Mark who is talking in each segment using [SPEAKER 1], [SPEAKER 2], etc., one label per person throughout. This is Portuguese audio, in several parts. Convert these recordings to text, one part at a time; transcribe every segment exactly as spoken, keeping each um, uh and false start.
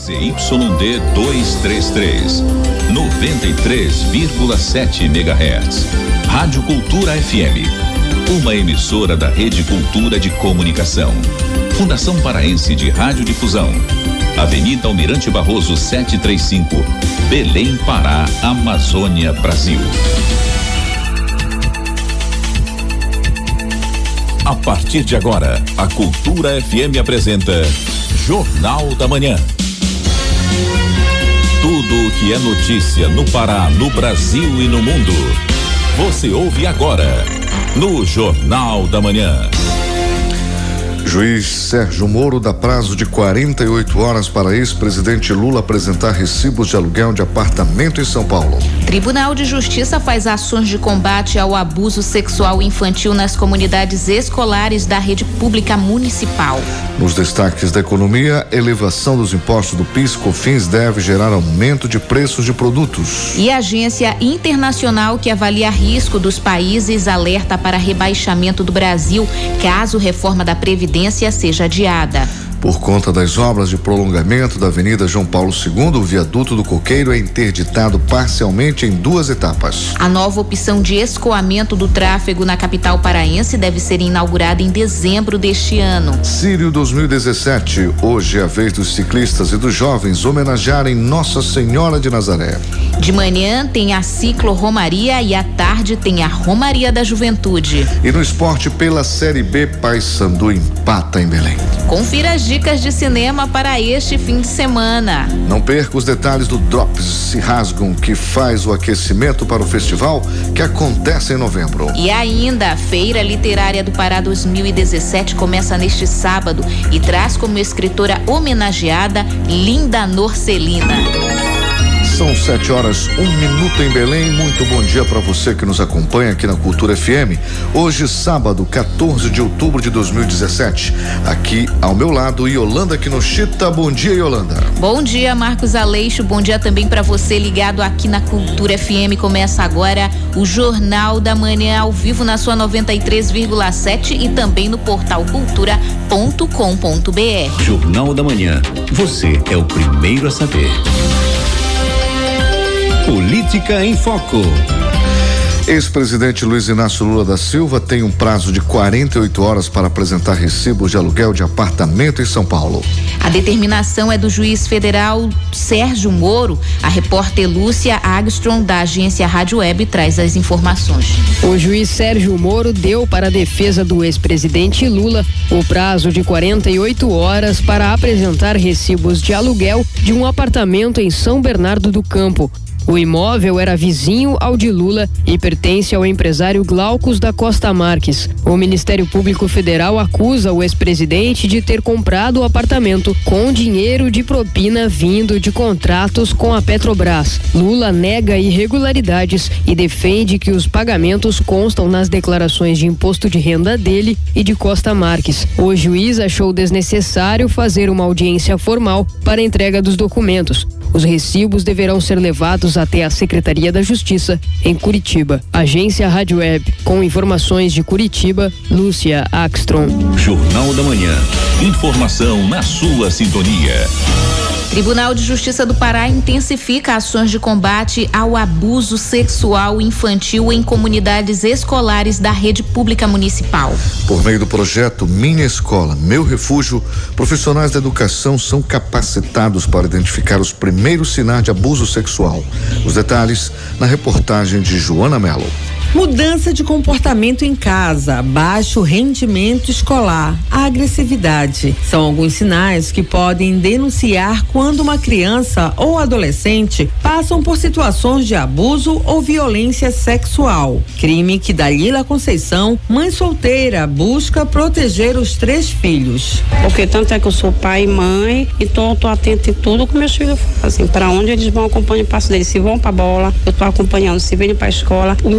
[SPEAKER 1] Z Y D duzentos e trinta e três, noventa e três vírgula sete megahertz. Rádio Cultura F M, uma emissora da Rede Cultura de Comunicação. Fundação Paraense de Radiodifusão. Avenida Almirante Barroso setecentos e trinta e cinco, Belém, Pará, Amazônia, Brasil. A partir de agora, a Cultura F M apresenta Jornal da Manhã. Tudo o que é notícia no Pará, no Brasil e no mundo, você ouve agora no Jornal da Manhã.
[SPEAKER 2] Juiz Sérgio Moro dá prazo de quarenta e oito horas para ex-presidente Lula apresentar recibos de aluguel de apartamento em São Paulo.
[SPEAKER 3] Tribunal de Justiça faz ações de combate ao abuso sexual infantil nas comunidades escolares da rede pública municipal.
[SPEAKER 2] Nos destaques da economia, elevação dos impostos do PIS, COFINS deve gerar aumento de preços de produtos.
[SPEAKER 3] E a agência internacional que avalia risco dos países alerta para rebaixamento do Brasil caso reforma da Previdência seja adiada.
[SPEAKER 2] Por conta das obras de prolongamento da Avenida João Paulo segundo, o viaduto do Coqueiro é interditado parcialmente em duas etapas.
[SPEAKER 3] A nova opção de escoamento do tráfego na capital paraense deve ser inaugurada em dezembro deste ano.
[SPEAKER 2] Círio dois mil e dezessete, hoje é a vez dos ciclistas e dos jovens homenagearem Nossa Senhora de Nazaré.
[SPEAKER 3] De manhã tem a Ciclo Romaria e à tarde tem a Romaria da Juventude.
[SPEAKER 2] E no esporte, pela Série B, Paysandu empata em Belém.
[SPEAKER 3] Confira as dicas de cinema para este fim de semana.
[SPEAKER 2] Não perca os detalhes do Drops Se Rasgam, que faz o aquecimento para o festival que acontece em novembro.
[SPEAKER 3] E ainda, a Feira Literária do Pará dois mil e dezessete começa neste sábado e traz como escritora homenageada Linda Norcelina.
[SPEAKER 2] São sete horas, um minuto em Belém. Muito bom dia para você que nos acompanha aqui na Cultura F M. Hoje, sábado, quatorze de outubro de dois mil e dezessete. Aqui ao meu lado, Yolanda Kinoshita. Bom dia, Yolanda.
[SPEAKER 3] Bom dia, Marcos Aleixo. Bom dia também para você ligado aqui na Cultura F M. Começa agora o Jornal da Manhã ao vivo na sua noventa e três vírgula sete e também no portal cultura ponto com ponto b r.
[SPEAKER 1] Jornal da Manhã. Você é o primeiro a saber. Política em Foco.
[SPEAKER 2] Ex-presidente Luiz Inácio Lula da Silva tem um prazo de quarenta e oito horas para apresentar recibos de aluguel de apartamento em São Paulo.
[SPEAKER 3] A determinação é do juiz federal Sérgio Moro. A repórter Lúcia Agstrom, da agência Rádio Web, traz as informações.
[SPEAKER 4] O juiz Sérgio Moro deu para a defesa do ex-presidente Lula o prazo de quarenta e oito horas para apresentar recibos de aluguel de um apartamento em São Bernardo do Campo. O imóvel era vizinho ao de Lula e pertence ao empresário Glaucus da Costa Marques. O Ministério Público Federal acusa o ex-presidente de ter comprado o apartamento com dinheiro de propina vindo de contratos com a Petrobras. Lula nega irregularidades e defende que os pagamentos constam nas declarações de imposto de renda dele e de Costa Marques. O juiz achou desnecessário fazer uma audiência formal para a entrega dos documentos. Os recibos deverão ser levados até a Secretaria da Justiça, em Curitiba. Agência Rádio Web, com informações de Curitiba, Lúcia Agstrom.
[SPEAKER 1] Jornal da Manhã. Informação na sua sintonia.
[SPEAKER 3] Tribunal de Justiça do Pará intensifica ações de combate ao abuso sexual infantil em comunidades escolares da rede pública municipal.
[SPEAKER 2] Por meio do projeto Minha Escola, Meu Refúgio, profissionais da educação são capacitados para identificar os primeiros sinais de abuso sexual. Os detalhes na reportagem de Joana Mello.
[SPEAKER 5] Mudança de comportamento em casa, baixo rendimento escolar, agressividade. São alguns sinais que podem denunciar quando uma criança ou adolescente passam por situações de abuso ou violência sexual. Crime que Dalila Conceição, mãe solteira, busca proteger os três filhos.
[SPEAKER 6] Porque tanto é que eu sou pai e mãe, então eu tô atenta em tudo que meus filhos fazem. Para onde eles vão, acompanho o passo deles. Se vão pra bola, eu tô acompanhando. Se vêm pra escola. O meu mais velho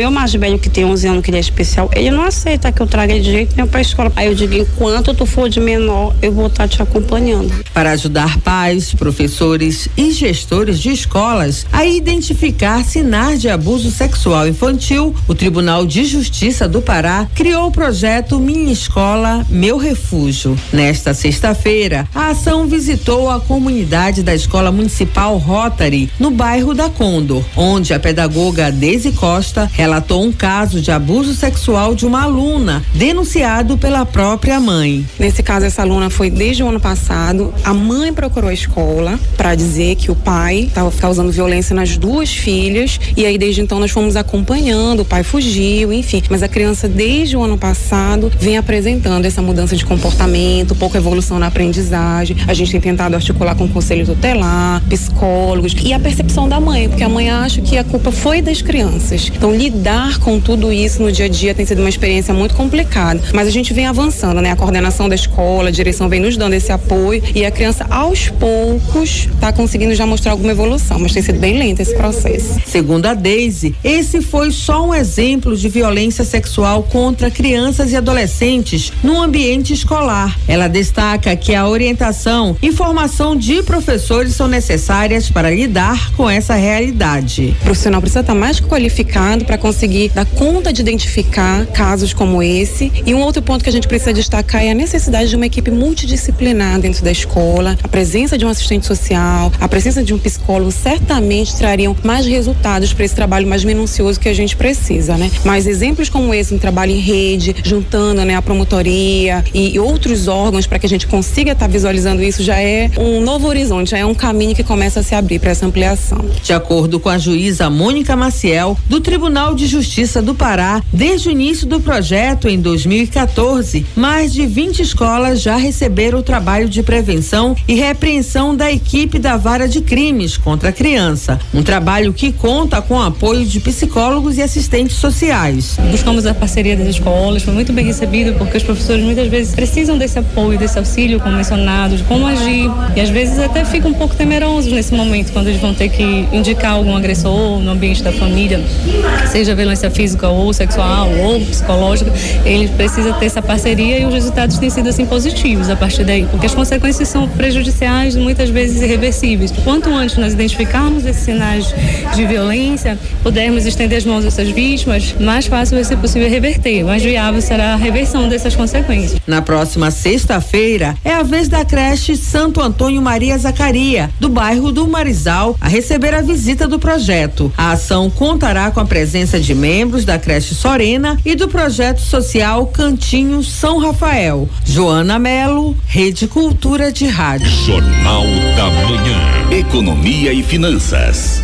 [SPEAKER 6] Bélio, que tem onze anos, que ele é especial, ele não aceita que eu traga ele de jeito nenhum pra escola. Aí eu digo, enquanto tu for de menor, eu vou estar te acompanhando.
[SPEAKER 5] Para ajudar pais, professores e gestores de escolas a identificar sinais de abuso sexual infantil, o Tribunal de Justiça do Pará criou o projeto Minha Escola, Meu Refúgio. Nesta sexta-feira, a ação visitou a comunidade da Escola Municipal Rotary, no bairro da Condor, onde a pedagoga Deise Costa relatou um caso de abuso sexual de uma aluna, denunciado pela própria mãe.
[SPEAKER 7] Nesse caso, essa aluna foi desde o ano passado. A mãe procurou a escola para dizer que o pai estava causando violência nas duas filhas, e aí desde então nós fomos acompanhando, o pai fugiu, enfim. Mas a criança desde o ano passado vem apresentando essa mudança de comportamento, pouca evolução na aprendizagem. A gente tem tentado articular com o conselho tutelar, psicólogos e a percepção da mãe, porque a mãe acha que a culpa foi das crianças. Então lidar com tudo isso no dia a dia tem sido uma experiência muito complicada, mas a gente vem avançando, né? A coordenação da escola, a direção vem nos dando esse apoio e a criança aos poucos está conseguindo já mostrar alguma evolução, mas tem sido bem lento esse processo.
[SPEAKER 5] Segundo a Deise, esse foi só um exemplo de violência sexual contra crianças e adolescentes no ambiente escolar. Ela destaca que a orientação e formação de professores são necessárias para lidar com essa realidade.
[SPEAKER 7] O profissional precisa estar mais qualificado para conseguir dar conta de identificar casos como esse. E um outro ponto que a gente precisa destacar é a necessidade de uma equipe multidisciplinar dentro da escola. A presença de um assistente social, a presença de um psicólogo certamente trariam mais resultados para esse trabalho mais minucioso que a gente precisa, né? Mas exemplos como esse, um trabalho em rede, juntando, né, a promotoria e, e outros órgãos para que a gente consiga estar visualizando isso, já é um novo horizonte, já é um caminho que começa a se abrir para essa ampliação.
[SPEAKER 5] De acordo com a juíza Mônica Maciel, do Tribunal de Justiça do Pará, desde o início do projeto em dois mil e quatorze, mais de vinte escolas já receberam o trabalho de prevenção e repreensão da equipe da Vara de Crimes contra a Criança, um trabalho que conta com o apoio de psicólogos e assistentes sociais.
[SPEAKER 8] Buscamos a parceria das escolas, foi muito bem recebido, porque os professores muitas vezes precisam desse apoio, desse auxílio, como mencionado, de como agir, e às vezes até ficam um pouco temerosos nesse momento, quando eles vão ter que indicar algum agressor no ambiente da família, seja violência física ou sexual ou psicológica. Ele precisa ter essa parceria e os resultados têm sido assim positivos a partir daí, porque as consequências são prejudiciais, muitas vezes irreversíveis. Quanto antes nós identificarmos esses sinais de violência, pudermos estender as mãos a essas vítimas, mais fácil vai ser possível reverter, mais viável será a reversão dessas consequências.
[SPEAKER 5] Na próxima sexta-feira é a vez da creche Santo Antônio Maria Zacaria, do bairro do Marizal, a receber a visita do projeto. A ação contará com a presença de membros da creche Sorena e do projeto social Cantinho São Rafael. Joana Melo, Rede Cultura de Rádio.
[SPEAKER 1] Jornal da Manhã. Economia e finanças.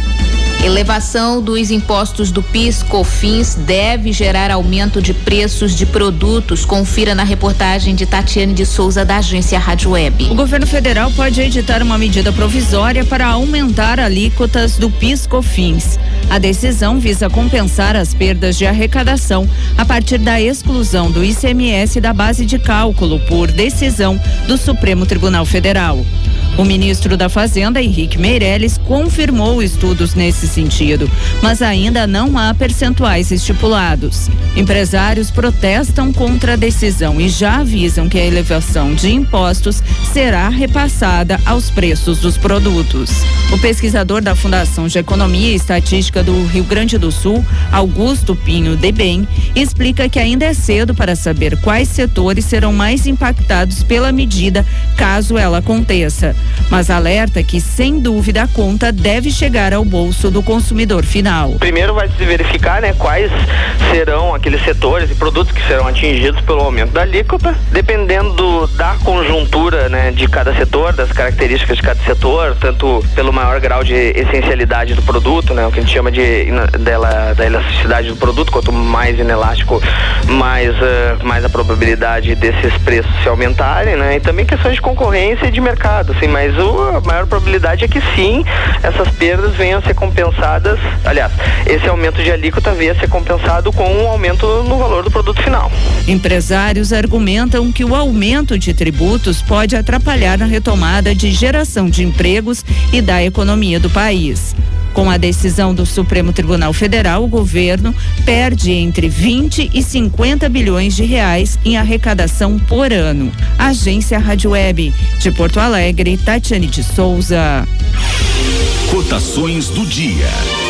[SPEAKER 3] Elevação dos impostos do PIS, COFINS deve gerar aumento de preços de produtos. Confira na reportagem de Tatiane de Souza, da agência Rádio Web.
[SPEAKER 9] O governo federal pode editar uma medida provisória para aumentar alíquotas do PIS, COFINS. A decisão visa compensar as perdas de arrecadação a partir da exclusão do I C M S da base de cálculo por decisão do Supremo Tribunal Federal. O ministro da Fazenda, Henrique Meirelles, confirmou estudos nesse sentido, mas ainda não há percentuais estipulados. Empresários protestam contra a decisão e já avisam que a elevação de impostos será repassada aos preços dos produtos. O pesquisador da Fundação de Economia e Estatística do Rio Grande do Sul, Augusto Pinho de Bem, explica que ainda é cedo para saber quais setores serão mais impactados pela medida, caso ela aconteça. Mas alerta que, sem dúvida, a conta deve chegar ao bolso do consumidor final.
[SPEAKER 10] Primeiro vai se verificar, né, quais serão aqueles setores e produtos que serão atingidos pelo aumento da alíquota, dependendo da conjuntura, né, de cada setor, das características de cada setor, tanto pelo maior grau de essencialidade do produto, né, o que a gente chama de dela, da elasticidade do produto. Quanto mais inelástico, mais, uh, mais a probabilidade desses preços se aumentarem, né, e também questões de concorrência e de mercado, assim, mas o, a maior probabilidade é que sim, essas perdas venham a ser compensadas, aliás, esse aumento de alíquota venha a ser compensado com um aumento no valor do produto final.
[SPEAKER 9] Empresários argumentam que o aumento de tributos pode atrapalhar na retomada de geração de empregos e da economia do país. Com a decisão do Supremo Tribunal Federal, o governo perde entre vinte e cinquenta bilhões de reais em arrecadação por ano. Agência Rádio Web de Porto Alegre, Tatiane de Souza.
[SPEAKER 1] Cotações do dia.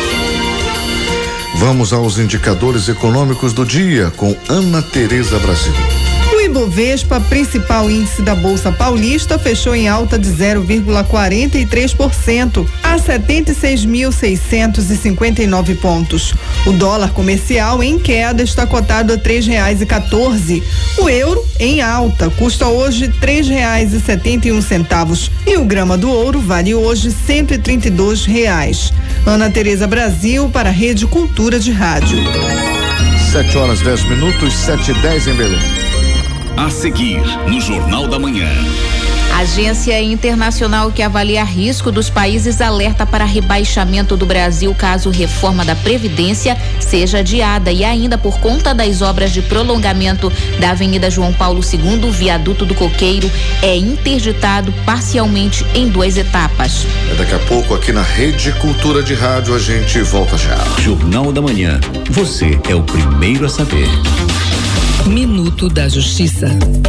[SPEAKER 2] Vamos aos indicadores econômicos do dia com Ana Tereza Brasil.
[SPEAKER 11] O Ibovespa, principal índice da Bolsa Paulista, fechou em alta de zero vírgula quarenta e três por cento a setenta e seis mil seiscentos e cinquenta e nove pontos. O dólar comercial em queda está cotado a três reais e quatorze. O euro em alta custa hoje três reais e setenta e um centavos e o grama do ouro vale hoje cento e trinta e dois reais. Ana Tereza Brasil para a Rede Cultura de Rádio.
[SPEAKER 2] Sete horas dez minutos, sete e dez em Belém.
[SPEAKER 1] A seguir, no Jornal da Manhã.
[SPEAKER 3] A Agência Internacional que avalia risco dos países alerta para rebaixamento do Brasil caso reforma da Previdência seja adiada e ainda por conta das obras de prolongamento da Avenida João Paulo segundo, o viaduto do Coqueiro é interditado parcialmente em duas etapas.
[SPEAKER 2] É daqui a pouco aqui na Rede Cultura de Rádio, a gente volta já.
[SPEAKER 1] Jornal da Manhã. Você é o primeiro a saber.
[SPEAKER 12] Minuto da Justiça.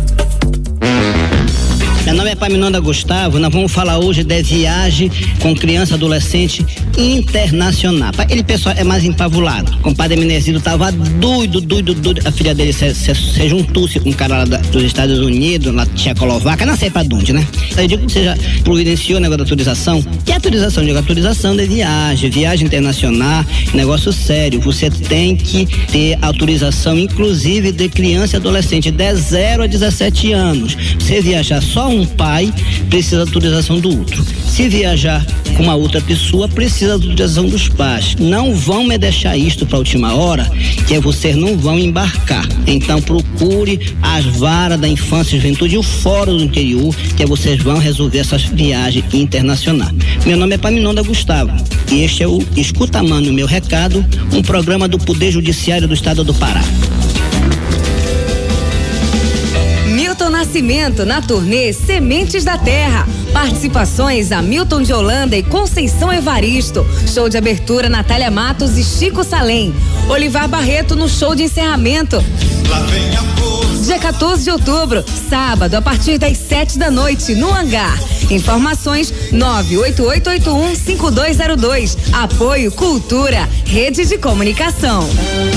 [SPEAKER 13] Meu nome é Paminonda Gustavo, nós vamos falar hoje de viagem com criança adolescente internacional. Ele, pessoal, é mais empavulado. O compadre Menezito tava doido, doido, doido. A filha dele se, se, se juntou-se com um cara lá da, dos Estados Unidos, lá Tchecoslováquia, não sei pra onde, né? Aí eu digo que você já providenciou o negócio da autorização. Que autorização? Digo, autorização de viagem, viagem internacional, negócio sério. Você tem que ter autorização, inclusive, de criança e adolescente, de zero a dezessete anos. Você viajar só um pai, precisa da autorização do outro. Se viajar com uma outra pessoa, precisa da autorização dos pais. Não vão me deixar isto para a última hora, que vocês não vão embarcar. Então procure as varas da infância e juventude e o fórum do interior, que vocês vão resolver essas viagens internacionais. Meu nome é Paminonda Gustavo e este é o Escuta Mano, meu recado, um programa do Poder Judiciário do Estado do Pará.
[SPEAKER 12] Milton Nascimento na turnê Sementes da Terra. Participações Hamilton de Holanda e Conceição Evaristo. Show de abertura Natália Matos e Chico Salem. Olivar Barreto no show de encerramento. Dia quatorze de outubro, sábado, a partir das sete da noite, no Hangar. Informações nove oito oito oito um cinco dois zero dois. Apoio Cultura, Rede de Comunicação.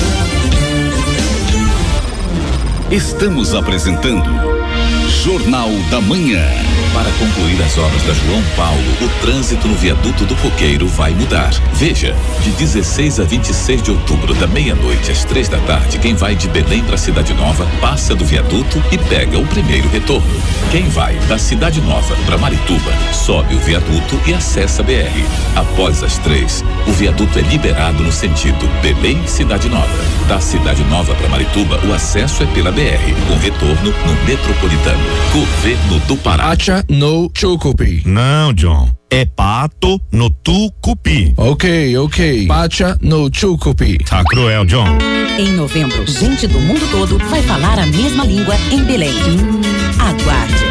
[SPEAKER 1] Estamos apresentando Jornal da Manhã. Para concluir as obras da João Paulo, o trânsito no viaduto do Coqueiro vai mudar. Veja, de dezesseis a vinte e seis de outubro, da meia-noite às três da tarde, quem vai de Belém para Cidade Nova passa do viaduto e pega o primeiro retorno. Quem vai da Cidade Nova para Marituba sobe o viaduto e acessa a B R. Após as três, o viaduto é liberado no sentido Belém-Cidade Nova. Da Cidade Nova para Marituba, o acesso é pela B R, com retorno no Metropolitano. Governo do Pará.
[SPEAKER 14] Pacha no Tucupi.
[SPEAKER 15] Não, John. É pato no Tucupi.
[SPEAKER 14] Ok, ok. Pacha no Tucupi.
[SPEAKER 15] Tá cruel, John.
[SPEAKER 12] Em novembro, gente do mundo todo vai falar a mesma língua em Belém. Hum, aguarde.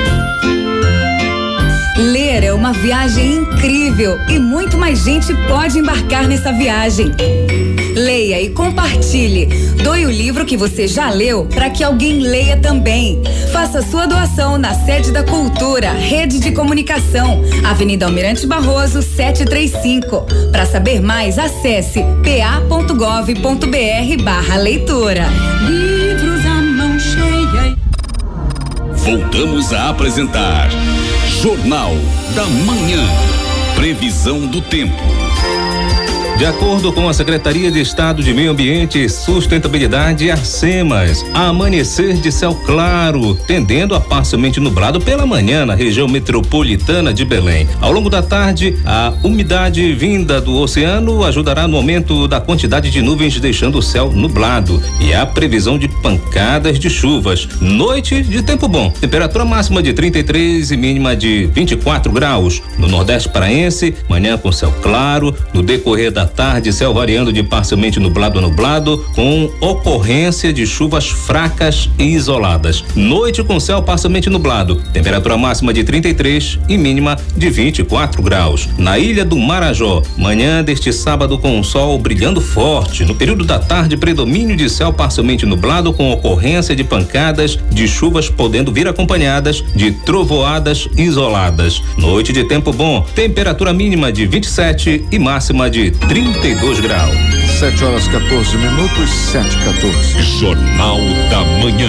[SPEAKER 12] Ler é uma viagem incrível e muito mais gente pode embarcar nessa viagem. Leia e compartilhe. Doe o livro que você já leu para que alguém leia também. Faça sua doação na sede da Cultura, Rede de Comunicação, Avenida Almirante Barroso, setecentos e trinta e cinco. Para saber mais, acesse pa ponto gov ponto br barra leitura. Livros à mão cheia.
[SPEAKER 1] Voltamos a apresentar Jornal da Manhã. Previsão do tempo.
[SPEAKER 16] De acordo com a Secretaria de Estado de Meio Ambiente e Sustentabilidade, Arcemas, amanhecer de céu claro, tendendo a parcialmente nublado pela manhã na região metropolitana de Belém. Ao longo da tarde, a umidade vinda do oceano ajudará no aumento da quantidade de nuvens, deixando o céu nublado. E há previsão de pancadas de chuvas. Noite de tempo bom. Temperatura máxima de trinta e três e mínima de vinte e quatro graus. No Nordeste paraense, manhã com céu claro. No decorrer da tarde, céu variando de parcialmente nublado a nublado, com ocorrência de chuvas fracas e isoladas. Noite com céu parcialmente nublado, temperatura máxima de trinta e três e mínima de vinte e quatro graus. Na ilha do Marajó, manhã deste sábado com o sol brilhando forte. No período da tarde, predomínio de céu parcialmente nublado, com ocorrência de pancadas de chuvas podendo vir acompanhadas de trovoadas isoladas. Noite de tempo bom, temperatura mínima de vinte e sete e máxima de trinta e dois graus.
[SPEAKER 2] sete horas quatorze minutos, sete e quatorze.
[SPEAKER 1] Jornal da Manhã.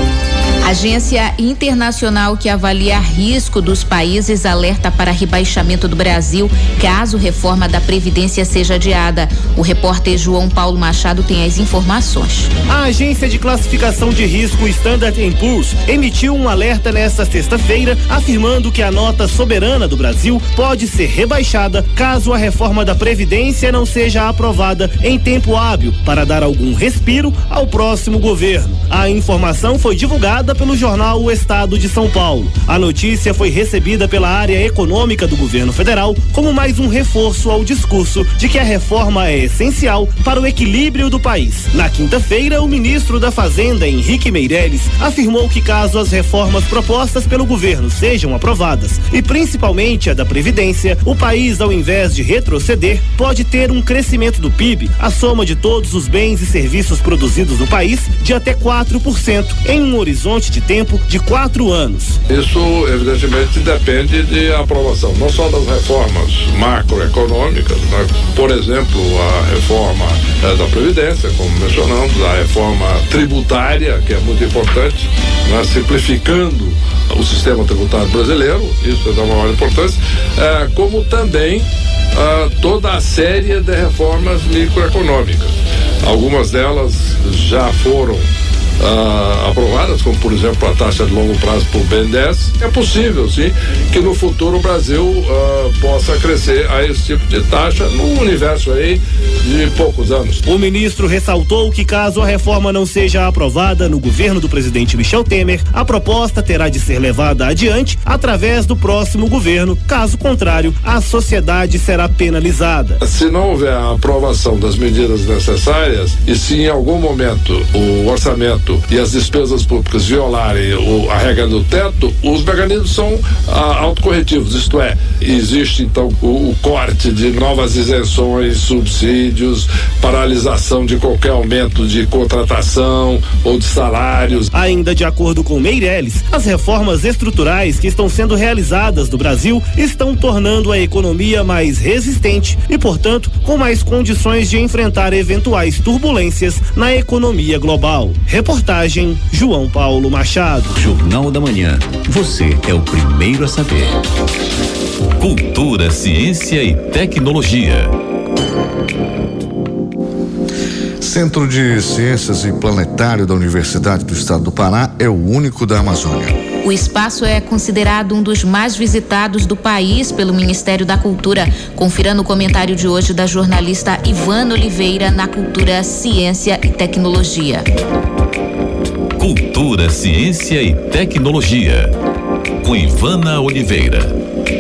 [SPEAKER 3] Agência internacional que avalia risco dos países alerta para rebaixamento do Brasil caso reforma da Previdência seja adiada. O repórter João Paulo Machado tem as informações.
[SPEAKER 17] A agência de classificação de risco Standard and Poor's emitiu um alerta nesta sexta-feira, afirmando que a nota soberana do Brasil pode ser rebaixada caso a reforma da Previdência não seja aprovada em tempo hábil para dar algum respiro ao próximo governo. A informação foi divulgada pelo jornal O Estado de São Paulo. A notícia foi recebida pela área econômica do governo federal como mais um reforço ao discurso de que a reforma é essencial para o equilíbrio do país. Na quinta-feira, o ministro da Fazenda, Henrique Meirelles, afirmou que caso as reformas propostas pelo governo sejam aprovadas, e principalmente a da Previdência, o país, ao invés de retroceder, pode ter um crescimento do P I B, a soma de todos os bens e serviços produzidos no país, de até quatro por cento, em um horizonte de tempo de quatro anos.
[SPEAKER 18] Isso, evidentemente, depende de aprovação, não só das reformas macroeconômicas, né? Por exemplo, a reforma eh, da Previdência, como mencionamos, a reforma tributária, que é muito importante, né? Simplificando o sistema tributário brasileiro, isso é da maior importância, eh, como também eh, toda a série de reformas microeconômicas. Algumas delas já foram Uh, aprovadas, como por exemplo a taxa de longo prazo por B N D E S. É possível, sim, que no futuro o Brasil uh, possa crescer a esse tipo de taxa num universo aí de poucos anos.
[SPEAKER 17] O ministro ressaltou que caso a reforma não seja aprovada no governo do presidente Michel Temer, a proposta terá de ser levada adiante através do próximo governo. Caso contrário, a sociedade será penalizada.
[SPEAKER 18] Se não houver a aprovação das medidas necessárias e se em algum momento o orçamento e as despesas públicas violarem o, a regra do teto, os mecanismos são ah, autocorretivos, isto é, existe então o, o corte de novas isenções, subsídios, paralisação de qualquer aumento de contratação ou de salários.
[SPEAKER 17] Ainda de acordo com Meirelles, as reformas estruturais que estão sendo realizadas no Brasil estão tornando a economia mais resistente e, portanto, com mais condições de enfrentar eventuais turbulências na economia global. Reportagem João Paulo Machado.
[SPEAKER 1] Jornal da Manhã. Você é o primeiro a saber. Cultura, ciência e tecnologia.
[SPEAKER 2] Centro de Ciências e Planetário da Universidade do Estado do Pará é o único da Amazônia.
[SPEAKER 3] O espaço é considerado um dos mais visitados do país pelo Ministério da Cultura. Confira no comentário de hoje da jornalista Ivana Oliveira na Cultura, Ciência e Tecnologia.
[SPEAKER 1] Cultura, ciência e tecnologia. Com Ivana Oliveira.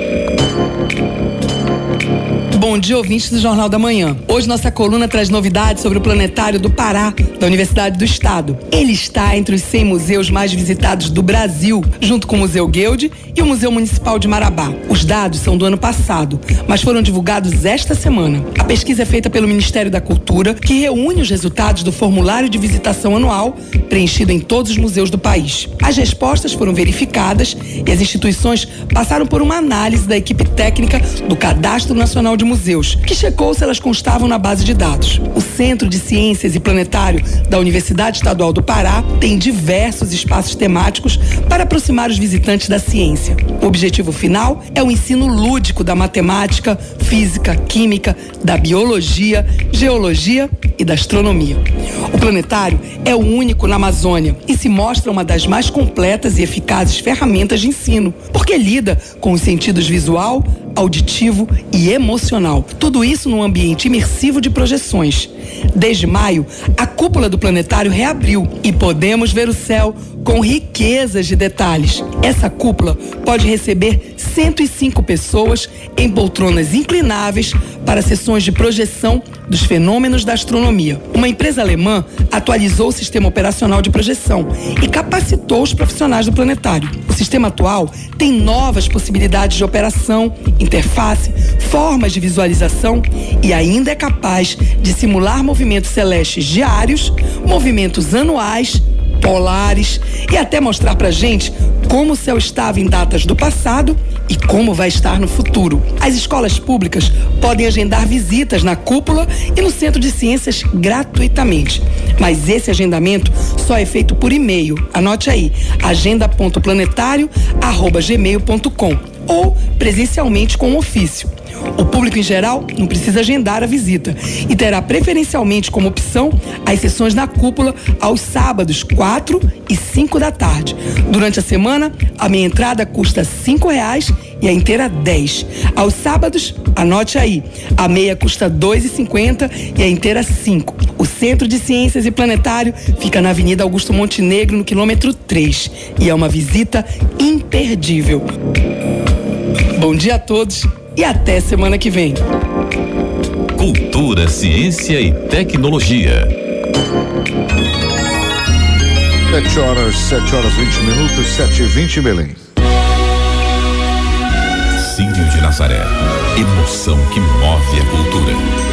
[SPEAKER 19] Bom dia, ouvintes do Jornal da Manhã. Hoje nossa coluna traz novidades sobre o Planetário do Pará, da Universidade do Estado. Ele está entre os cem museus mais visitados do Brasil, junto com o Museu Guild e o Museu Municipal de Marabá. Os dados são do ano passado, mas foram divulgados esta semana. A pesquisa é feita pelo Ministério da Cultura, que reúne os resultados do formulário de visitação anual, preenchido em todos os museus do país. As respostas foram verificadas e as instituições passaram por uma análise da equipe técnica do Cadastro Nacional de Museus, que checou se elas constavam na base de dados. O Centro de Ciências e Planetário da Universidade Estadual do Pará tem diversos espaços temáticos para aproximar os visitantes da ciência. O objetivo final é o ensino lúdico da matemática, física, química, da biologia, geologia e da astronomia. O planetário é o único na Amazônia e se mostra uma das mais completas e eficazes ferramentas de ensino, porque lida com os sentidos visual, auditivo e emocional educacional. Tudo isso num ambiente imersivo de projeções. Desde maio, a cúpula do planetário reabriu e podemos ver o céu com riquezas de detalhes. Essa cúpula pode receber cento e cinco pessoas em poltronas inclináveis para sessões de projeção dos fenômenos da astronomia. Uma empresa alemã atualizou o sistema operacional de projeção e capacitou os profissionais do planetário. O sistema atual tem novas possibilidades de operação, interface, formas de visualização e ainda é capaz de simular movimentos celestes diários, movimentos anuais, polares e até mostrar pra gente como o céu estava em datas do passado e como vai estar no futuro. As escolas públicas podem agendar visitas na cúpula e no Centro de Ciências gratuitamente. Mas esse agendamento só é feito por e-mail. Anote aí, agenda ponto planetário arroba gmail ponto com ou presencialmente com um ofício. O público em geral não precisa agendar a visita e terá preferencialmente como opção as sessões na cúpula aos sábados, quatro e cinco da tarde. Durante a semana, a meia entrada custa cinco reais e a inteira dez. Aos sábados, anote aí, a meia custa dois e cinquenta e a inteira cinco. O Centro de Ciências e Planetário fica na Avenida Augusto Montenegro, no quilômetro três, e é uma visita imperdível. Bom dia a todos e até semana que vem.
[SPEAKER 1] Cultura, ciência e tecnologia.
[SPEAKER 2] Sete horas, sete horas vinte minutos, sete e vinte em Belém.
[SPEAKER 1] Círio de Nazaré, emoção que move a cultura.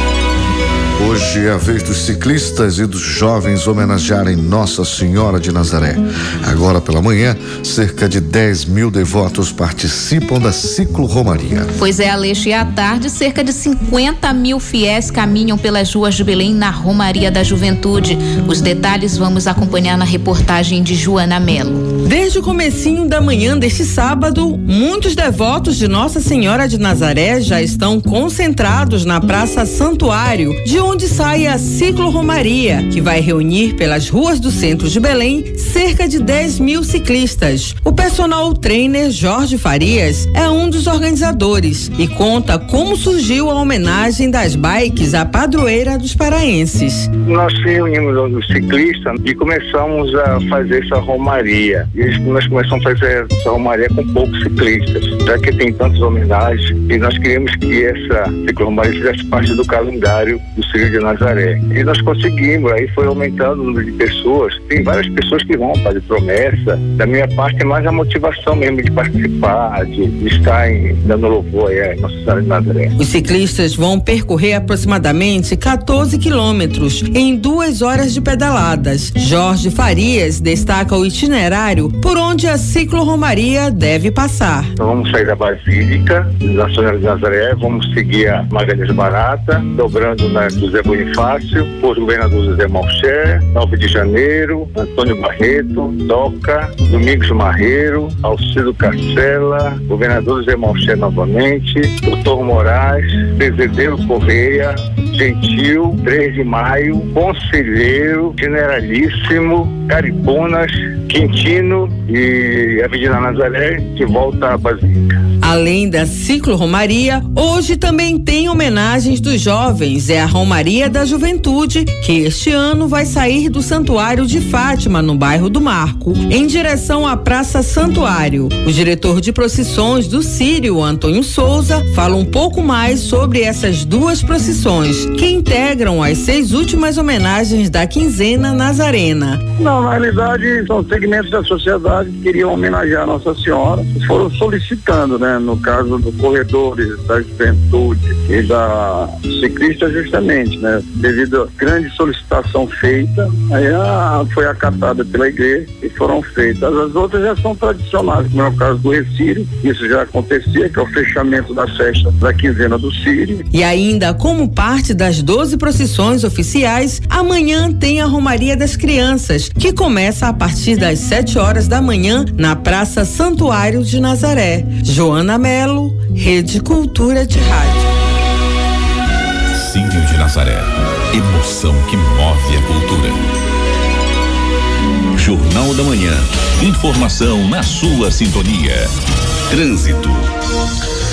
[SPEAKER 2] Hoje é a vez dos ciclistas e dos jovens homenagearem Nossa Senhora de Nazaré. Agora pela manhã, cerca de dez mil devotos participam da ciclo-romaria.
[SPEAKER 3] Pois é, Aleixo, e à tarde, cerca de cinquenta mil fiéis caminham pelas ruas de Belém na Romaria da Juventude. Os detalhes vamos acompanhar na reportagem de Joana Mello.
[SPEAKER 5] Desde o comecinho da manhã deste sábado, muitos devotos de Nossa Senhora de Nazaré já estão concentrados na Praça Santuário, de onde sai a ciclo-romaria, que vai reunir pelas ruas do centro de Belém cerca de dez mil ciclistas. O personal trainer Jorge Farias é um dos organizadores e conta como surgiu a homenagem das bikes à padroeira dos paraenses.
[SPEAKER 20] Nós reunimos os ciclistas e começamos a fazer essa romaria. E nós começamos a fazer essa romaria com poucos ciclistas, já que tem tantas homenagens, e nós queríamos que essa ciclo-romaria fizesse parte do calendário do Círio de Nazaré. E nós conseguimos, aí foi aumentando o número de pessoas. Tem várias pessoas que vão fazer promessa. Da minha parte é mais a motivação mesmo de participar, de, de estar em, dando louvor aí a Nossa Senhora de Nazaré.
[SPEAKER 5] Os ciclistas vão percorrer aproximadamente quatorze quilômetros em duas horas de pedaladas. Jorge Farias destaca o itinerário por onde a ciclo-romaria deve passar.
[SPEAKER 20] Então vamos sair da Basílica da Senhora de Nazaré, vamos seguir a Magalhães Barata, dobrando na José Bonifácio, por Governador José Malcher, nove de Janeiro, Antônio Barreto, Doca, Domingos Marreiro, Alcido Carcela, Governador José Malcher novamente, Doutor Moraes, Dezedeiro Correia, Gentil, três de Maio, Conselheiro, Generalíssimo, Caripunas, Quintino e Avenida Nazaré, que volta à Basílica.
[SPEAKER 5] Além da ciclo-romaria, hoje também tem homenagens dos jovens. É a Romaria da Juventude, que este ano vai sair do Santuário de Fátima, no bairro do Marco, em direção à Praça Santuário. O diretor de procissões do Círio, Antônio Souza, fala um pouco mais sobre essas duas procissões, que integram as seis últimas homenagens da quinzena nazarena.
[SPEAKER 20] Não, na realidade, são segmentos da sociedade que queriam homenagear Nossa Senhora e foram solicitando, né? No caso do corredores da juventude e da ciclista, justamente, né? Devido à grande solicitação feita, aí a, foi acatada pela igreja e foram feitas. As outras já são tradicionais, como é o caso do Recírio, isso já acontecia, que é o fechamento da festa da quinzena do Círio.
[SPEAKER 5] E ainda, como parte das doze procissões oficiais, amanhã tem a Romaria das Crianças, que começa a partir das sete horas da manhã na Praça Santuário de Nazaré. Joana Mello, Rede Cultura de Rádio.
[SPEAKER 1] Círio de Nazaré, emoção que move a cultura. Jornal da Manhã, informação na sua sintonia. Trânsito.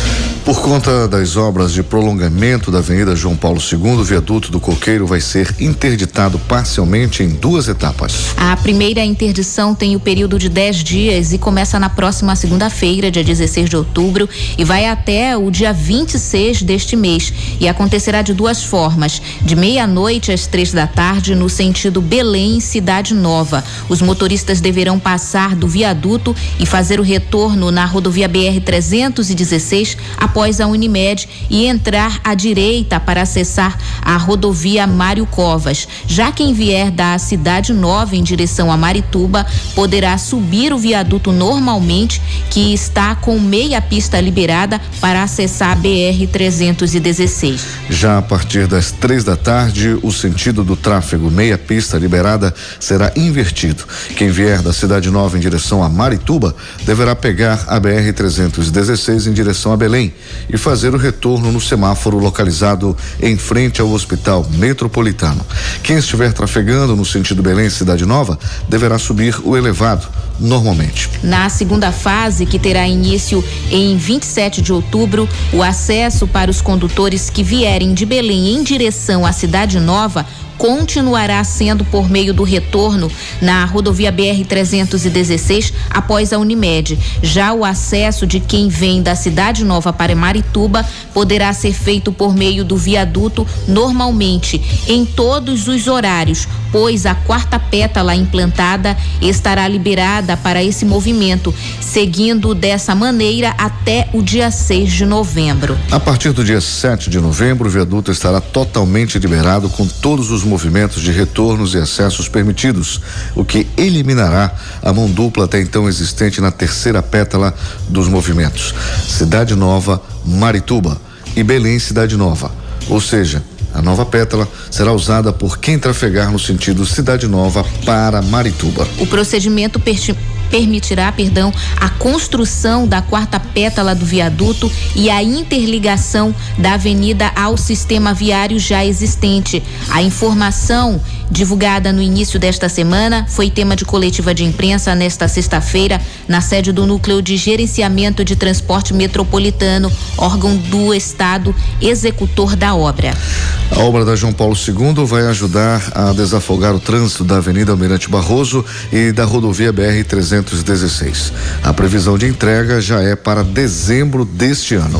[SPEAKER 2] Por conta das obras de prolongamento da Avenida João Paulo segundo, o viaduto do Coqueiro vai ser interditado parcialmente em duas etapas.
[SPEAKER 3] A primeira interdição tem o período de dez dias e começa na próxima segunda-feira, dia dezesseis de outubro, e vai até o dia vinte e seis deste mês. E acontecerá de duas formas: de meia-noite às três da tarde, no sentido Belém, Cidade Nova. Os motoristas deverão passar do viaduto e fazer o retorno na rodovia B R trezentos e dezesseis após a Unimed e entrar à direita para acessar a rodovia Mário Covas. Já quem vier da Cidade Nova em direção a Marituba poderá subir o viaduto normalmente, que está com meia pista liberada para acessar a B R trezentos e dezesseis.
[SPEAKER 2] Já a partir das três da tarde, o sentido do tráfego meia pista liberada será invertido. Quem vier da Cidade Nova em direção a Marituba deverá pegar a B R trezentos e dezesseis em direção a Belém e fazer o retorno no semáforo localizado em frente ao Hospital Metropolitano. Quem estiver trafegando no sentido Belém Cidade Nova deverá subir o elevado normalmente.
[SPEAKER 3] Na segunda fase, que terá início em vinte e sete de outubro, o acesso para os condutores que vierem de Belém em direção à Cidade Nova continuará sendo por meio do retorno na rodovia B R trezentos e dezesseis após a Unimed. Já o acesso de quem vem da Cidade Nova para Marituba poderá ser feito por meio do viaduto normalmente em todos os horários, pois a quarta pétala implantada estará liberada para esse movimento, seguindo dessa maneira até o dia seis de novembro.
[SPEAKER 2] A partir do dia sete de novembro, o viaduto estará totalmente liberado com todos os movimentos de retornos e acessos permitidos, o que eliminará a mão dupla até então existente na terceira pétala dos movimentos: Cidade Nova, Marituba e Belém Cidade Nova. Ou seja, a nova pétala será usada por quem trafegar no sentido Cidade Nova para Marituba.
[SPEAKER 3] O procedimento perti- permitirá, perdão, a construção da quarta pétala do viaduto e a interligação da avenida ao sistema viário já existente. A informação divulgada no início desta semana foi tema de coletiva de imprensa nesta sexta-feira na sede do Núcleo de Gerenciamento de Transporte Metropolitano, órgão do Estado executor da obra.
[SPEAKER 2] A obra da João Paulo segundo vai ajudar a desafogar o trânsito da Avenida Almirante Barroso e da rodovia B R trezentos e dezesseis. A previsão de entrega já é para dezembro deste ano.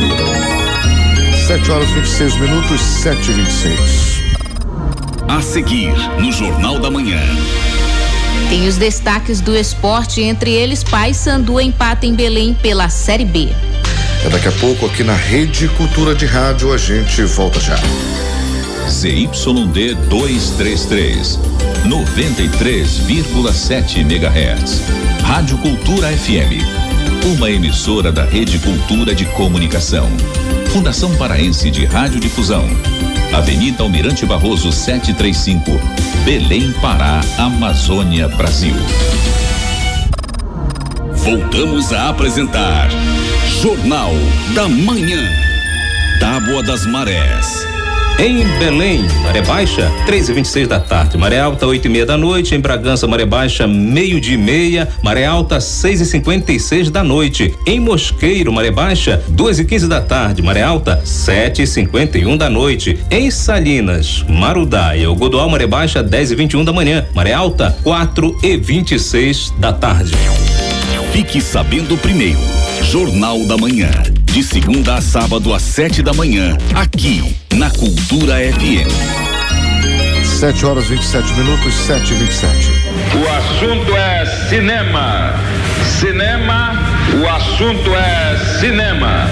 [SPEAKER 2] sete horas e vinte e seis minutos, sete e vinte e seis.
[SPEAKER 1] A seguir, no Jornal da Manhã.
[SPEAKER 3] Tem os destaques do esporte, entre eles Paysandu empata em Belém pela Série B.
[SPEAKER 2] É daqui a pouco aqui na Rede Cultura de Rádio, a gente volta já.
[SPEAKER 1] Z Y D duzentos e trinta e três, noventa e três vírgula sete megahertz. Rádio Cultura F M. Uma emissora da Rede Cultura de Comunicação. Fundação Paraense de Radiodifusão. Avenida Almirante Barroso setecentos e trinta e cinco, Belém, Pará, Amazônia, Brasil. Voltamos a apresentar Jornal da Manhã. Tábua das Marés.
[SPEAKER 16] Em Belém, maré baixa, três e vinte e seis da tarde. Maré alta, oito e meia da noite. Em Bragança, maré baixa, meio dia e meia. Maré alta, seis e cinquenta e seis da noite. Em Mosqueiro, maré baixa, duas e quinze da tarde. Maré alta, sete e cinquenta e um da noite. Em Salinas, Marudá e Godoal, maré baixa, dez e vinte e um da manhã. Maré alta, quatro e vinte e seis da tarde.
[SPEAKER 1] Fique sabendo primeiro. Jornal da Manhã. De segunda a sábado às sete da manhã, aqui na Cultura F M.
[SPEAKER 2] sete horas e vinte e sete minutos, sete e vinte e sete.
[SPEAKER 21] O assunto é cinema. Cinema, o assunto é cinema.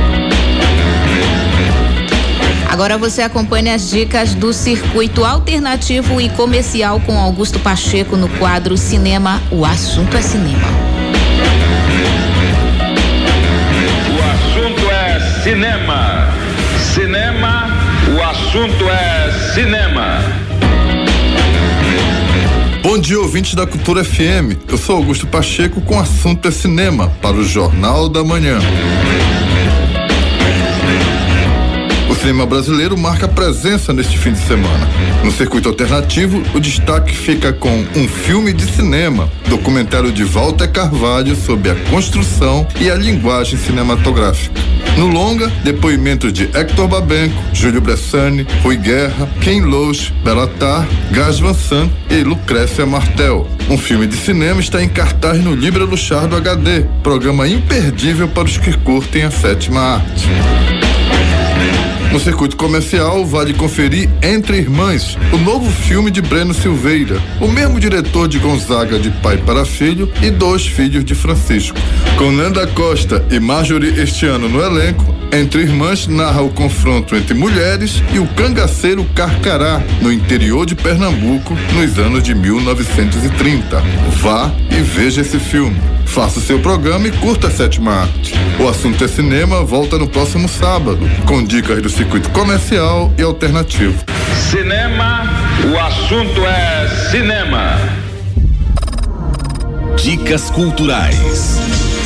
[SPEAKER 3] Agora você acompanha as dicas do circuito alternativo e comercial com Augusto Pacheco no quadro Cinema, o assunto é cinema.
[SPEAKER 21] Cinema, cinema, o assunto é cinema.
[SPEAKER 22] Bom dia, ouvintes da Cultura F M. Eu sou Augusto Pacheco com o assunto é cinema para o Jornal da Manhã. O cinema brasileiro marca presença neste fim de semana. No circuito alternativo, o destaque fica com Um Filme de Cinema, documentário de Walter Carvalho sobre a construção e a linguagem cinematográfica. No longa, depoimentos de Hector Babenco, Júlio Bressani, Rui Guerra, Ken Loach, Belatar, Gás Van Sant e Lucrécia Martel. Um Filme de Cinema está em cartaz no Libra Luchardo H D, programa imperdível para os que curtem a sétima arte. No circuito comercial, vale conferir Entre Irmãs, o novo filme de Breno Silveira, o mesmo diretor de Gonzaga de Pai para Filho e Dois Filhos de Francisco. Com Nanda Costa e Marjorie este ano no elenco, Entre Irmãs narra o confronto entre mulheres e o cangaceiro Carcará, no interior de Pernambuco, nos anos de mil novecentos e trinta. Vá e veja esse filme. Faça o seu programa e curta a sétima arte. O Assunto é Cinema volta no próximo sábado, com dicas do circuito comercial e alternativo.
[SPEAKER 21] Cinema, o assunto é cinema.
[SPEAKER 1] Dicas culturais.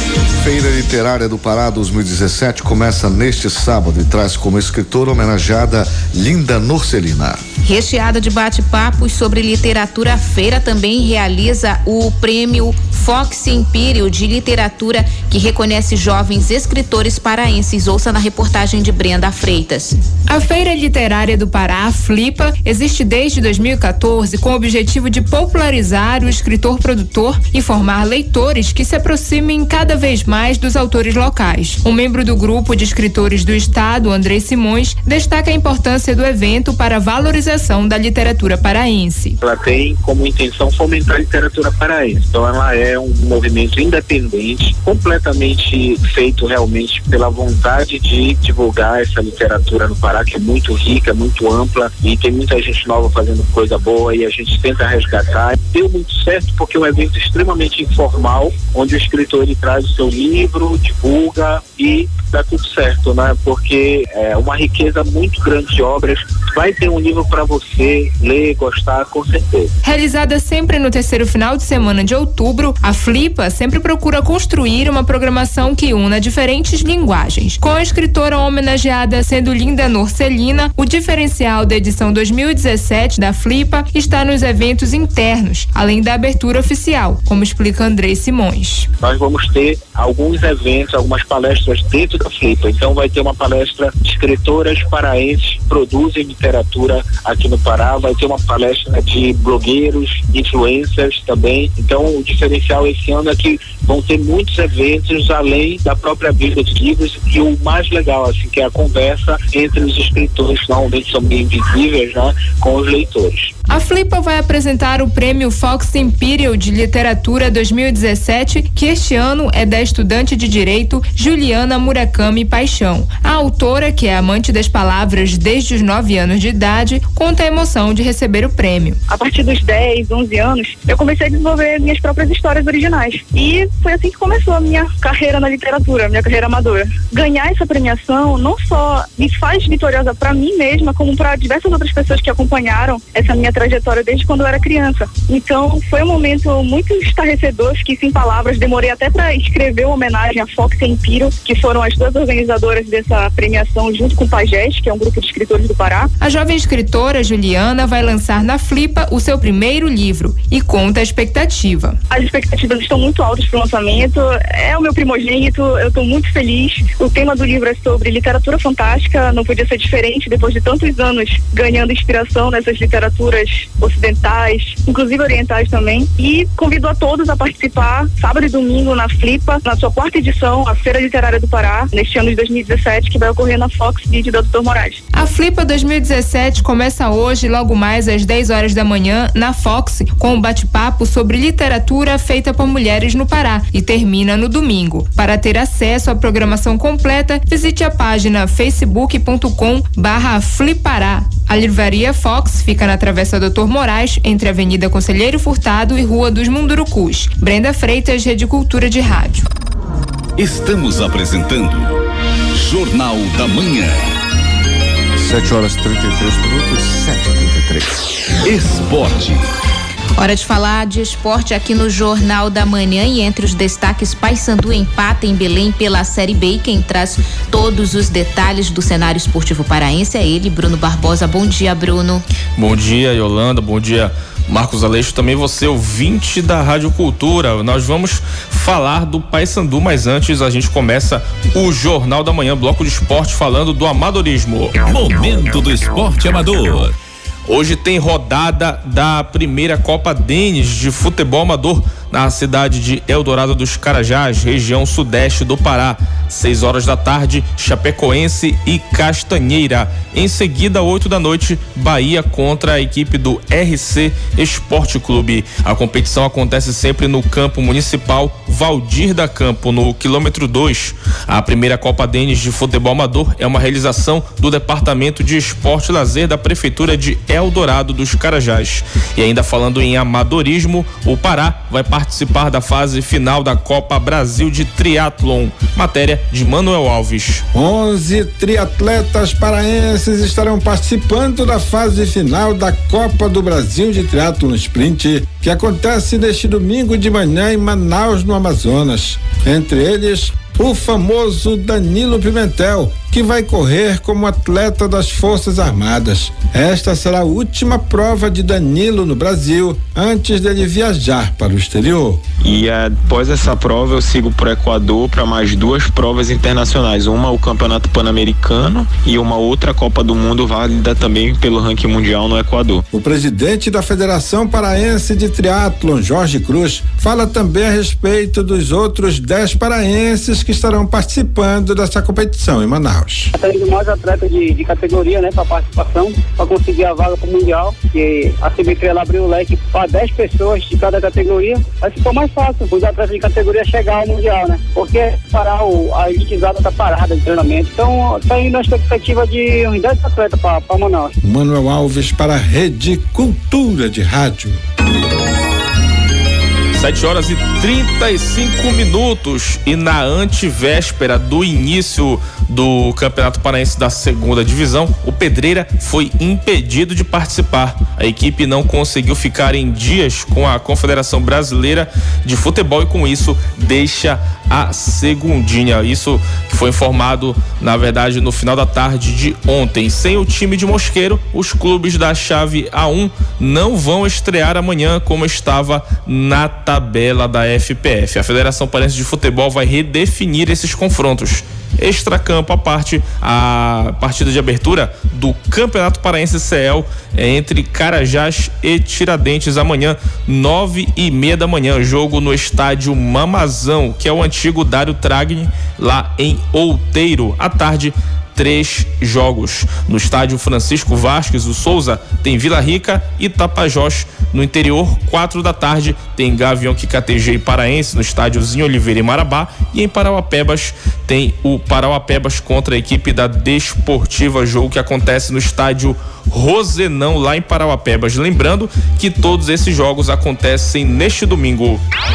[SPEAKER 2] Feira Literária do Pará dois mil e dezessete começa neste sábado e traz como escritora homenageada Linda Norcelina.
[SPEAKER 3] Recheada de bate-papos sobre literatura, a feira também realiza o prêmio Fox Imperial de literatura, que reconhece jovens escritores paraenses. Ouça na reportagem de Brenda Freitas.
[SPEAKER 4] A Feira Literária do Pará, a Flipa, existe desde dois mil e quatorze com o objetivo de popularizar o escritor-produtor e formar leitores que se aproximem cada vez mais dos autores locais. Um membro do grupo de escritores do estado, André Simões, destaca a importância do evento para a valorização da literatura paraense.
[SPEAKER 6] Ela tem como intenção fomentar a literatura paraense, então ela é um movimento independente, completamente feito realmente pela vontade de divulgar essa literatura no Pará, que é muito rica, muito ampla, e tem muita gente nova fazendo coisa boa e a gente tenta resgatar. Deu muito certo porque é um evento extremamente informal, onde o escritor ele traz o seu livro, divulga e dá tudo certo, né? Porque é uma riqueza muito grande de obras. Vai ter um livro para você ler, gostar, com certeza.
[SPEAKER 4] Realizada sempre no terceiro final de semana de outubro, a Flipa sempre procura construir uma programação que una diferentes linguagens. Com a escritora homenageada sendo Linda Norcelina, o diferencial da edição dois mil e dezessete da Flipa está nos eventos internos, além da abertura oficial, como explica André Simões.
[SPEAKER 6] Nós vamos ter alguns eventos, algumas palestras dentro da Flipa. Então vai ter uma palestra de escritoras paraenses que produzem literatura aqui no Pará, vai ter uma palestra de blogueiros, influencers também. Então o diferencial esse ano é que vão ter muitos eventos além da própria Bíblia de livros, e o mais legal, assim, que é a conversa entre os escritores, que normalmente são meio invisíveis, né, com os leitores.
[SPEAKER 4] A Flipa vai apresentar o prêmio Fox Imperial de Literatura dois mil e dezessete, que este ano é da estudante de Direito Juliana Murakami Paixão. A autora, que é amante das palavras desde os nove anos de idade, conta a emoção de receber o prêmio.
[SPEAKER 23] A partir dos dez, onze anos, eu comecei a desenvolver minhas próprias histórias originais. E foi assim que começou a minha carreira na literatura, minha carreira amadora. Ganhar essa premiação não só me faz vitoriosa para mim mesma, como para diversas outras pessoas que acompanharam essa minha trajetória desde quando eu era criança. Então foi um momento muito estarrecedor, que sem palavras, demorei até para escrever uma homenagem à Fox e Imperial, que foram as duas organizadoras dessa premiação, junto com o Pagés, que é um grupo de escritores do Pará.
[SPEAKER 4] A jovem escritora Juliana vai lançar na Flipa o seu primeiro livro e conta a expectativa.
[SPEAKER 23] As expectativas estão muito altas para o lançamento, é o meu primogênito, eu estou muito feliz. O tema do livro é sobre literatura fantástica, não podia ser diferente depois de tantos anos ganhando inspiração nessas literaturas ocidentais, inclusive orientais também. E convido a todos a participar sábado e domingo na Flipa, na sua quarta edição, a Feira Literária do Pará, neste ano de dois mil e dezessete, que vai ocorrer na Fox Video da doutor Moraes.
[SPEAKER 4] A Flipa dois mil e dezessete começa hoje, logo mais às dez horas da manhã, na Fox, com um bate-papo sobre literatura feita por mulheres no Pará, e termina no domingo. Para ter acesso à programação completa, visite a página facebook ponto com barra Flipará. A livraria Fox fica na Travessa doutor Moraes, entre a Avenida Conselheiro Furtado e Rua dos Mundurucus. Brenda Freitas, Rede Cultura de Rádio.
[SPEAKER 1] Estamos apresentando Jornal da Manhã.
[SPEAKER 2] sete horas e trinta e três minutos, sete e trinta e três.
[SPEAKER 1] Esporte.
[SPEAKER 3] Hora de falar de esporte aqui no Jornal da Manhã, e entre os destaques, Paysandu empata em Belém pela Série B, e quem traz todos os detalhes do cenário esportivo paraense é ele, Bruno Barbosa. Bom dia, Bruno.
[SPEAKER 7] Bom dia, Yolanda. Bom dia, Marcos Aleixo, também você, ouvinte da Rádio Cultura. Nós vamos falar do Paysandu, mas antes a gente começa o Jornal da Manhã, bloco de esporte, falando do amadorismo.
[SPEAKER 1] Momento do esporte amador.
[SPEAKER 7] Hoje tem rodada da primeira Copa Denis de futebol amador na cidade de Eldorado dos Carajás, região sudeste do Pará. Seis horas da tarde, Chapecoense e Castanheira. Em seguida, oito da noite, Bahia contra a equipe do R C Esporte Clube. A competição acontece sempre no campo municipal Valdir da Campo, no quilômetro dois. A primeira Copa Denis de futebol amador é uma realização do Departamento de Esporte e Lazer da Prefeitura de Eldorado dos Carajás. E ainda falando em amadorismo, o Pará vai participar da fase final da Copa Brasil de Triatlon. Matéria de Manuel Alves.
[SPEAKER 8] onze triatletas paraenses estarão participando da fase final da Copa do Brasil de Triatlon Sprint, que acontece neste domingo de manhã em Manaus, no Amazonas. Entre eles, o famoso Danilo Pimentel, que vai correr como atleta das Forças Armadas. Esta será a última prova de Danilo no Brasil, antes dele viajar para o exterior.
[SPEAKER 10] E após essa prova eu sigo para o Equador para mais duas provas internacionais, uma o Campeonato Pan-Americano e uma outra Copa do Mundo válida também pelo ranking mundial no Equador.
[SPEAKER 8] O presidente da Federação Paraense de Triatlon, Jorge Cruz, fala também a respeito dos outros dez paraenses que estarão participando dessa competição em Manaus.
[SPEAKER 24] Está indo mais atletas de, de categoria, né, para participação, para conseguir a vaga para o Mundial, que a C B T ela abriu o leque para dez pessoas de cada categoria. Aí ficou mais fácil os atletas de categoria chegar ao Mundial, né? Porque parar o, a elitizada está parada de treinamento. Então está indo a expectativa de uns dez atletas para Manaus.
[SPEAKER 8] Manuel Alves para a Rede Cultura de Rádio.
[SPEAKER 7] sete horas e trinta e cinco minutos, e na antevéspera do início do Campeonato Paraense da Segunda Divisão, o Pedreira foi impedido de participar. A equipe não conseguiu ficar em dias com a Confederação Brasileira de Futebol e com isso deixa a segundinha. Isso que foi informado, na verdade, no final da tarde de ontem. Sem o time de Mosqueiro, os clubes da chave A um não vão estrear amanhã como estava na tabela da F P F. A Federação Paraense de Futebol vai redefinir esses confrontos. Extracampo à parte, a partida de abertura do Campeonato Paraense C E L é entre Carajás e Tiradentes amanhã, nove e meia da manhã, jogo no estádio Mamazão, que é o antigo Dário Tragni, lá em Outeiro. À tarde, três jogos. No estádio Francisco Vasques, o Souza tem Vila Rica e Tapajós. No interior, quatro da tarde, tem Gavião Quicatejê e Paraense no estádiozinho Oliveira e Marabá. E em Parauapebas tem o Parauapebas contra a equipe da Desportiva, jogo que acontece no estádio Rosenão, lá em Parauapebas. Lembrando que todos esses jogos acontecem neste domingo.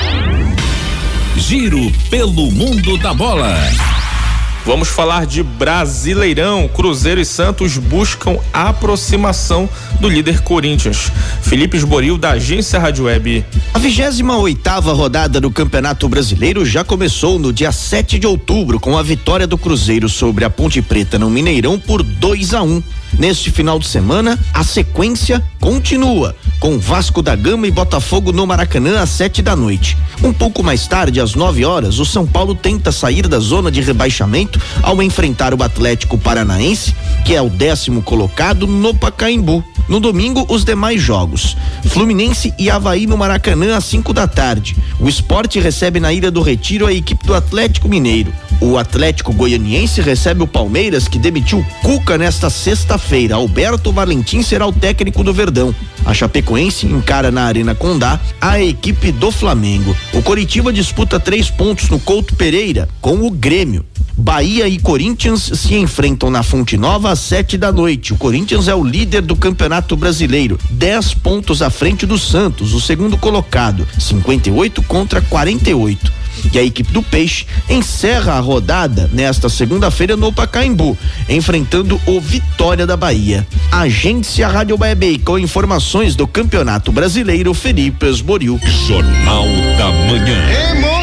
[SPEAKER 1] Giro pelo mundo da bola.
[SPEAKER 7] Vamos falar de Brasileirão. Cruzeiro e Santos buscam a aproximação do líder Corinthians. Felipe Esboril, da agência Rádio Web.
[SPEAKER 25] A vigésima oitava rodada do Campeonato Brasileiro já começou no dia sete de outubro com a vitória do Cruzeiro sobre a Ponte Preta no Mineirão por dois a um. Neste final de semana, a sequência continua, com Vasco da Gama e Botafogo no Maracanã às sete da noite. Um pouco mais tarde, às nove horas, o São Paulo tenta sair da zona de rebaixamento ao enfrentar o Atlético Paranaense, que é o décimo colocado, no Pacaembu. No domingo, os demais jogos: Fluminense e Avaí no Maracanã às cinco da tarde. O Sport recebe na Ilha do Retiro a equipe do Atlético Mineiro. O Atlético Goianiense recebe o Palmeiras, que demitiu Cuca nesta sexta-feira. Alberto Valentim será o técnico do Verdão. A Chapecoense encara na Arena Condá a equipe do Flamengo. O Coritiba disputa três pontos no Couto Pereira com o Grêmio. Bahia e Corinthians se enfrentam na Fonte Nova às sete da noite. O Corinthians é o líder do Campeonato Brasileiro, dez pontos à frente do Santos, o segundo colocado, cinquenta e oito contra quarenta e oito. E a equipe do Peixe encerra a rodada nesta segunda-feira no Pacaembu, enfrentando o Vitória da Bahia. Agência Rádio Baebê, com informações do Campeonato Brasileiro, Felipe Esboril.
[SPEAKER 1] Jornal da Manhã.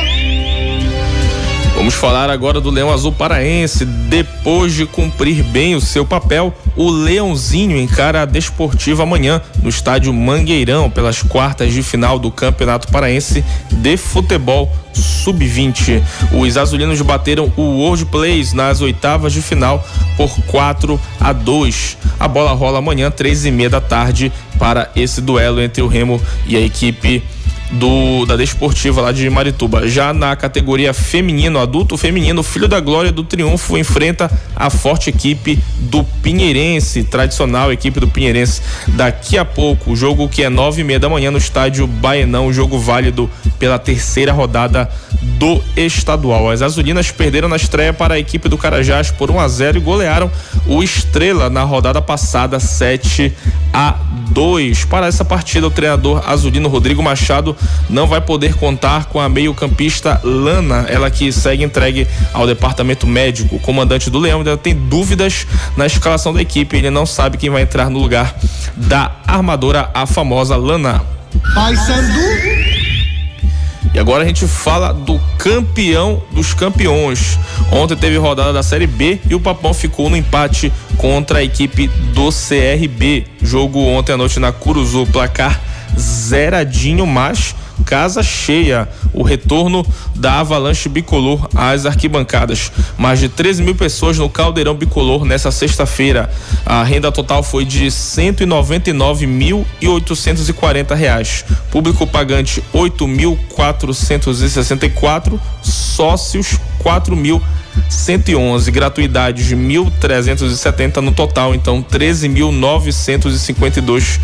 [SPEAKER 7] Vamos falar agora do Leão Azul Paraense. Depois de cumprir bem o seu papel, o Leãozinho encara a Desportiva amanhã no estádio Mangueirão pelas quartas de final do Campeonato Paraense de Futebol sub vinte. Os azulinos bateram o World Plays nas oitavas de final por quatro a dois. A bola rola amanhã, três e meia da tarde, para esse duelo entre o Remo e a equipe do da Desportiva lá de Marituba. Já na categoria feminino, adulto feminino, Filho da Glória do Triunfo enfrenta a forte equipe do Pinheirense, tradicional equipe do Pinheirense. Daqui a pouco, o jogo que é nove e meia da manhã no estádio Baenão, jogo válido pela terceira rodada do estadual. As azulinas perderam na estreia para a equipe do Carajás por um a zero e golearam o Estrela na rodada passada sete a dois. Para essa partida, o treinador azulino Rodrigo Machado não vai poder contar com a meio-campista Lana, ela que segue entregue ao departamento médico. O comandante do Leão ainda tem dúvidas na escalação da equipe, ele não sabe quem vai entrar no lugar da armadora, a famosa Lana.
[SPEAKER 9] Paysandu.
[SPEAKER 7] E agora a gente fala do campeão dos campeões. Ontem teve rodada da Série B e o Papão ficou no empate contra a equipe do C R B. Jogo ontem à noite na Curuzu, placar zeradinho, mas casa cheia. O retorno da Avalanche Bicolor às arquibancadas. Mais de treze mil pessoas no Caldeirão Bicolor nessa sexta-feira. A renda total foi de cento e noventa e nove mil e oitocentos e quarenta reais. Público pagante oito mil quatrocentos e sessenta e quatro, sócios quatro mil cento e onze, gratuidade de mil trezentos e setenta no total, então treze mil novecentos e cinquenta e dois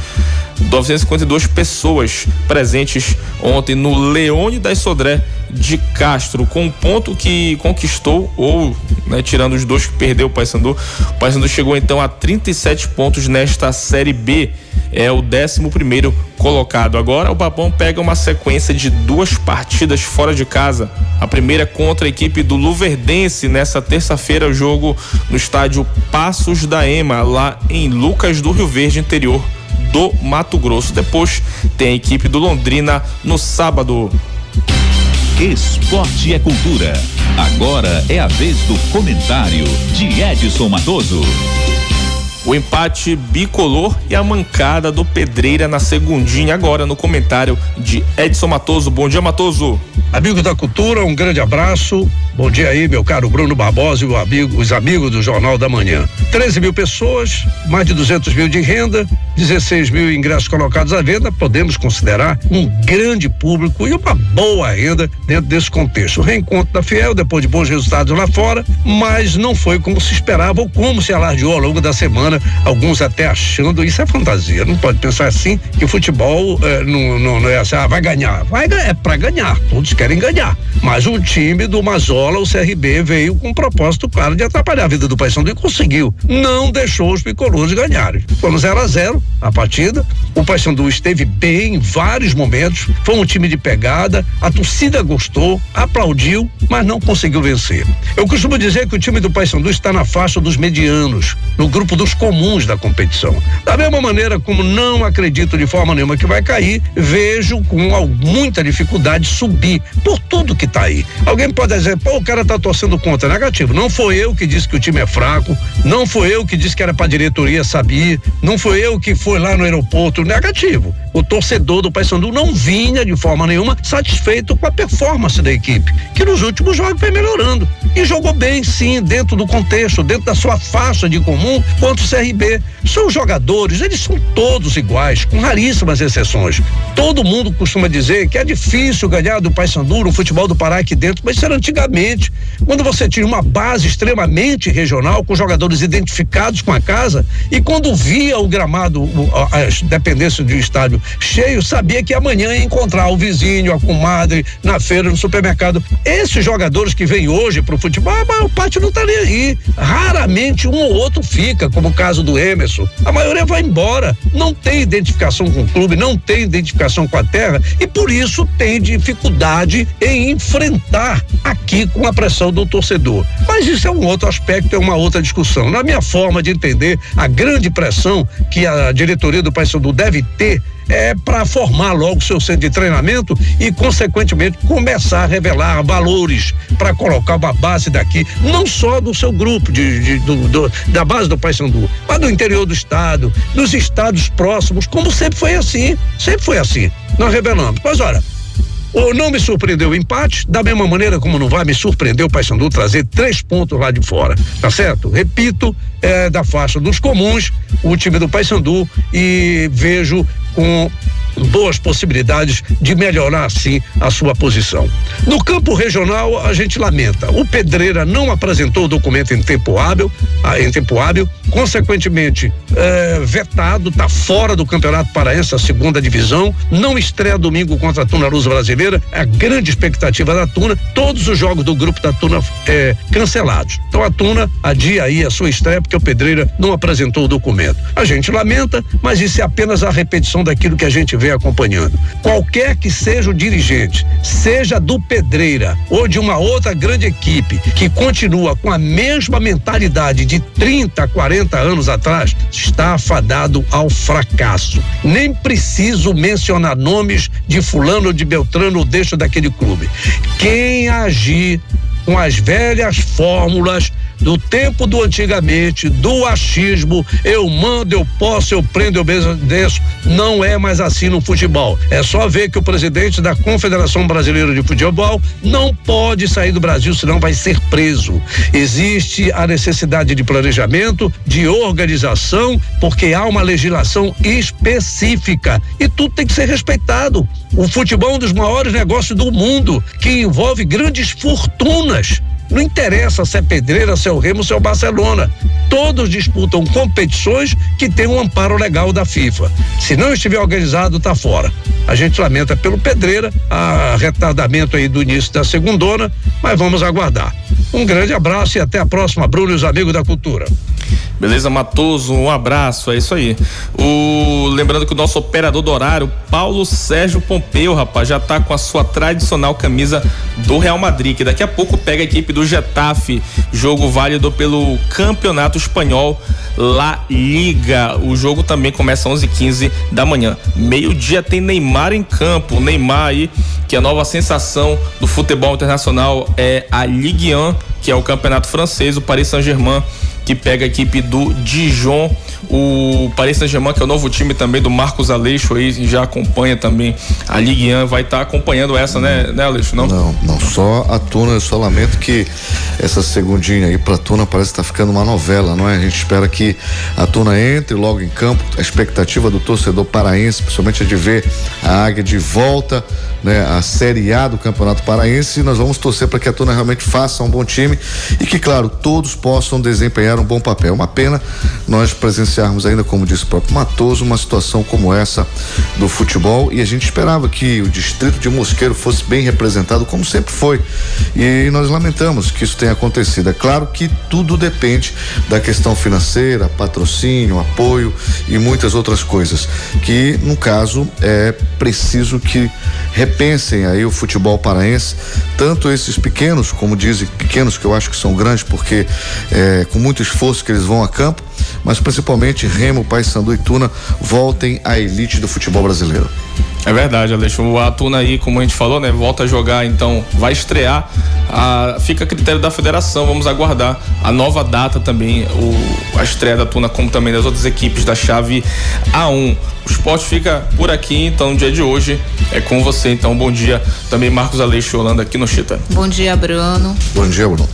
[SPEAKER 7] pessoas presentes ontem no Leônidas Sodré de Castro, com um ponto que conquistou, ou né, tirando os dois que perdeu o Paysandu, o Paysandu chegou então a trinta e sete pontos nesta Série B, é o décimo primeiro colocado. Agora o Papão pega uma sequência de duas partidas fora de casa. A primeira contra a equipe do Luverdense nessa terça-feira, o jogo no estádio Passos da Ema, lá em Lucas do Rio Verde, interior do Mato Grosso. Depois tem a equipe do Londrina no sábado.
[SPEAKER 1] Esporte é cultura. Agora é a vez do comentário de Edson Matoso.
[SPEAKER 7] O empate bicolor e a mancada do Pedreira na segundinha, agora no comentário de Edson Matoso. Bom dia, Matoso.
[SPEAKER 11] Amigo da Cultura, um grande abraço. Bom dia aí, meu caro Bruno Barbosa e o amigo, os amigos do Jornal da Manhã. treze mil pessoas, mais de duzentos mil de renda, dezesseis mil ingressos colocados à venda. Podemos considerar um grande público e uma boa renda dentro desse contexto. O reencontro da Fiel, depois de bons resultados lá fora, mas não foi como se esperava ou como se alardeou ao longo da semana. Alguns até achando, isso é fantasia, não pode pensar assim, que futebol eh, não, não, não é assim, ah, vai ganhar, vai é pra ganhar, todos querem ganhar, mas o time do Mazola, o C R B, veio com um propósito claro de atrapalhar a vida do Paysandu e conseguiu, não deixou os bicolores ganharem. Foi no zero a zero a partida, o Paysandu esteve bem em vários momentos, foi um time de pegada, a torcida gostou, aplaudiu, mas não conseguiu vencer. Eu costumo dizer que o time do Paysandu está na faixa dos medianos, no grupo dos comuns da competição. Da mesma maneira como não acredito de forma nenhuma que vai cair, vejo com muita dificuldade subir por tudo que tá aí. Alguém pode dizer, pô, o cara tá torcendo contra. Negativo. Não foi eu que disse que o time é fraco, não foi eu que disse que era pra diretoria saber, não foi eu que foi lá no aeroporto. Negativo. O torcedor do Paysandu não vinha de forma nenhuma satisfeito com a performance da equipe, que nos últimos jogos foi melhorando e jogou bem sim, dentro do contexto, dentro da sua faixa de comum contra o C R B. São jogadores, eles são todos iguais, com raríssimas exceções. Todo mundo costuma dizer que é difícil ganhar do Paysandu no futebol do Pará aqui dentro, mas isso era antigamente, quando você tinha uma base extremamente regional, com jogadores identificados com a casa, e quando via o gramado, as dependências do estádio cheio, sabia que amanhã ia encontrar o vizinho, a comadre, na feira, no supermercado. Esses jogadores que vêm hoje pro futebol, a maior parte não tá nem aí. Raramente um ou outro fica, como caso do Emerson, a maioria vai embora, não tem identificação com o clube, não tem identificação com a terra e por isso tem dificuldade em enfrentar aqui com a pressão do torcedor. Mas isso é um outro aspecto, é uma outra discussão. Na minha forma de entender, a grande pressão que a diretoria do Paysandu deve ter é para formar logo seu centro de treinamento e, consequentemente, começar a revelar valores para colocar uma base daqui, não só do seu grupo, de, de, do, do, da base do Paysandu, mas do interior do estado, dos estados próximos, como sempre foi assim, sempre foi assim, nós revelamos. Mas olha, ou não me surpreendeu o empate, da mesma maneira como não vai me surpreender o Paysandu trazer três pontos lá de fora, tá certo? Repito, é da faixa dos comuns, o time do Paysandu, e vejo com boas possibilidades de melhorar assim a sua posição. No campo regional, a gente lamenta, o Pedreira não apresentou o documento em tempo hábil, ah, em tempo hábil, consequentemente eh, vetado, está fora do Campeonato Paraense, a segunda divisão, não estreia domingo contra a Tuna Luz Brasileira, a grande expectativa da Tuna, todos os jogos do grupo da Tuna eh, cancelados. Então a Tuna adia aí a sua estreia porque o Pedreira não apresentou o documento. A gente lamenta, mas isso é apenas a repetição daquilo que a gente vê acompanhando. Qualquer que seja o dirigente, seja do Pedreira ou de uma outra grande equipe que continua com a mesma mentalidade de trinta, quarenta anos atrás, está afadado ao fracasso. Nem preciso mencionar nomes de fulano ou de Beltrano ou deixa daquele clube. Quem agir com as velhas fórmulas do tempo do antigamente, do achismo, eu mando, eu posso, eu prendo, eu obedeço, não é mais assim no futebol. É só ver que o presidente da Confederação Brasileira de Futebol não pode sair do Brasil, senão vai ser preso. Existe a necessidade de planejamento, de organização, porque há uma legislação específica e tudo tem que ser respeitado. O futebol é um dos maiores negócios do mundo, que envolve grandes fortunas. Não interessa se é Pedreira, se é o Remo, se é o Barcelona. Todos disputam competições que têm um amparo legal da FIFA. Se não estiver organizado, tá fora. A gente lamenta pelo Pedreira, a retardamento aí do início da segundona, mas vamos aguardar. Um grande abraço e até a próxima, Bruno e os amigos da cultura.
[SPEAKER 7] Beleza, Matoso, um abraço, é isso aí. O, lembrando que o nosso operador do horário, Paulo Sérgio Pompeu, rapaz, já tá com a sua tradicional camisa do Real Madrid, que daqui a pouco pega a equipe do Getafe, jogo válido pelo Campeonato Espanhol La Liga. O jogo também começa às onze e quinze da manhã. Meio-dia tem Neymar em campo, o Neymar aí, que a nova sensação do futebol internacional é a Ligue um, que é o campeonato francês, o Paris Saint-Germain, que pega a equipe do Dijon, o Paris Saint-Germain, que é o novo time também do Marcos Aleixo aí, já acompanha também a Ligue um, vai estar tá acompanhando essa, né, né, Aleixo? Não?
[SPEAKER 2] Não, não, só a Tuna, eu só lamento que essa segundinha aí pra Tuna parece que tá ficando uma novela, não é? A gente espera que a Tuna entre logo em campo, a expectativa do torcedor paraense, principalmente é de ver a Águia de volta, né, a Série A do Campeonato Paraense, e nós vamos torcer para que a Tuna realmente faça um bom time e que, claro, todos possam desempenhar um bom papel. Uma pena nós presenciarmos ainda, como disse o próprio Matoso, uma situação como essa do futebol, e a gente esperava que o distrito de Mosqueiro fosse bem representado, como sempre foi, e nós lamentamos que isso tenha acontecido. É claro que tudo depende da questão financeira, patrocínio, apoio e muitas outras coisas, que no caso é preciso que repensem aí o futebol paraense, tanto esses pequenos, como dizem, pequenos que eu acho que são grandes, porque é, com muito esforço que eles vão a campo, mas principalmente Remo, Paysandu e Tuna voltem à elite do futebol brasileiro.
[SPEAKER 7] É verdade, Alexandre. A Tuna aí, como a gente falou, né? Volta a jogar, então vai estrear. A, fica a critério da federação, vamos aguardar a nova data também, o, a estreia da Tuna, como também das outras equipes da chave A um. O esporte fica por aqui, então, no dia de hoje é com você. Então, bom dia também, Marcos Aleixo Holanda, aqui no Chita.
[SPEAKER 3] Bom dia, Bruno.
[SPEAKER 2] Bom dia, Bruno.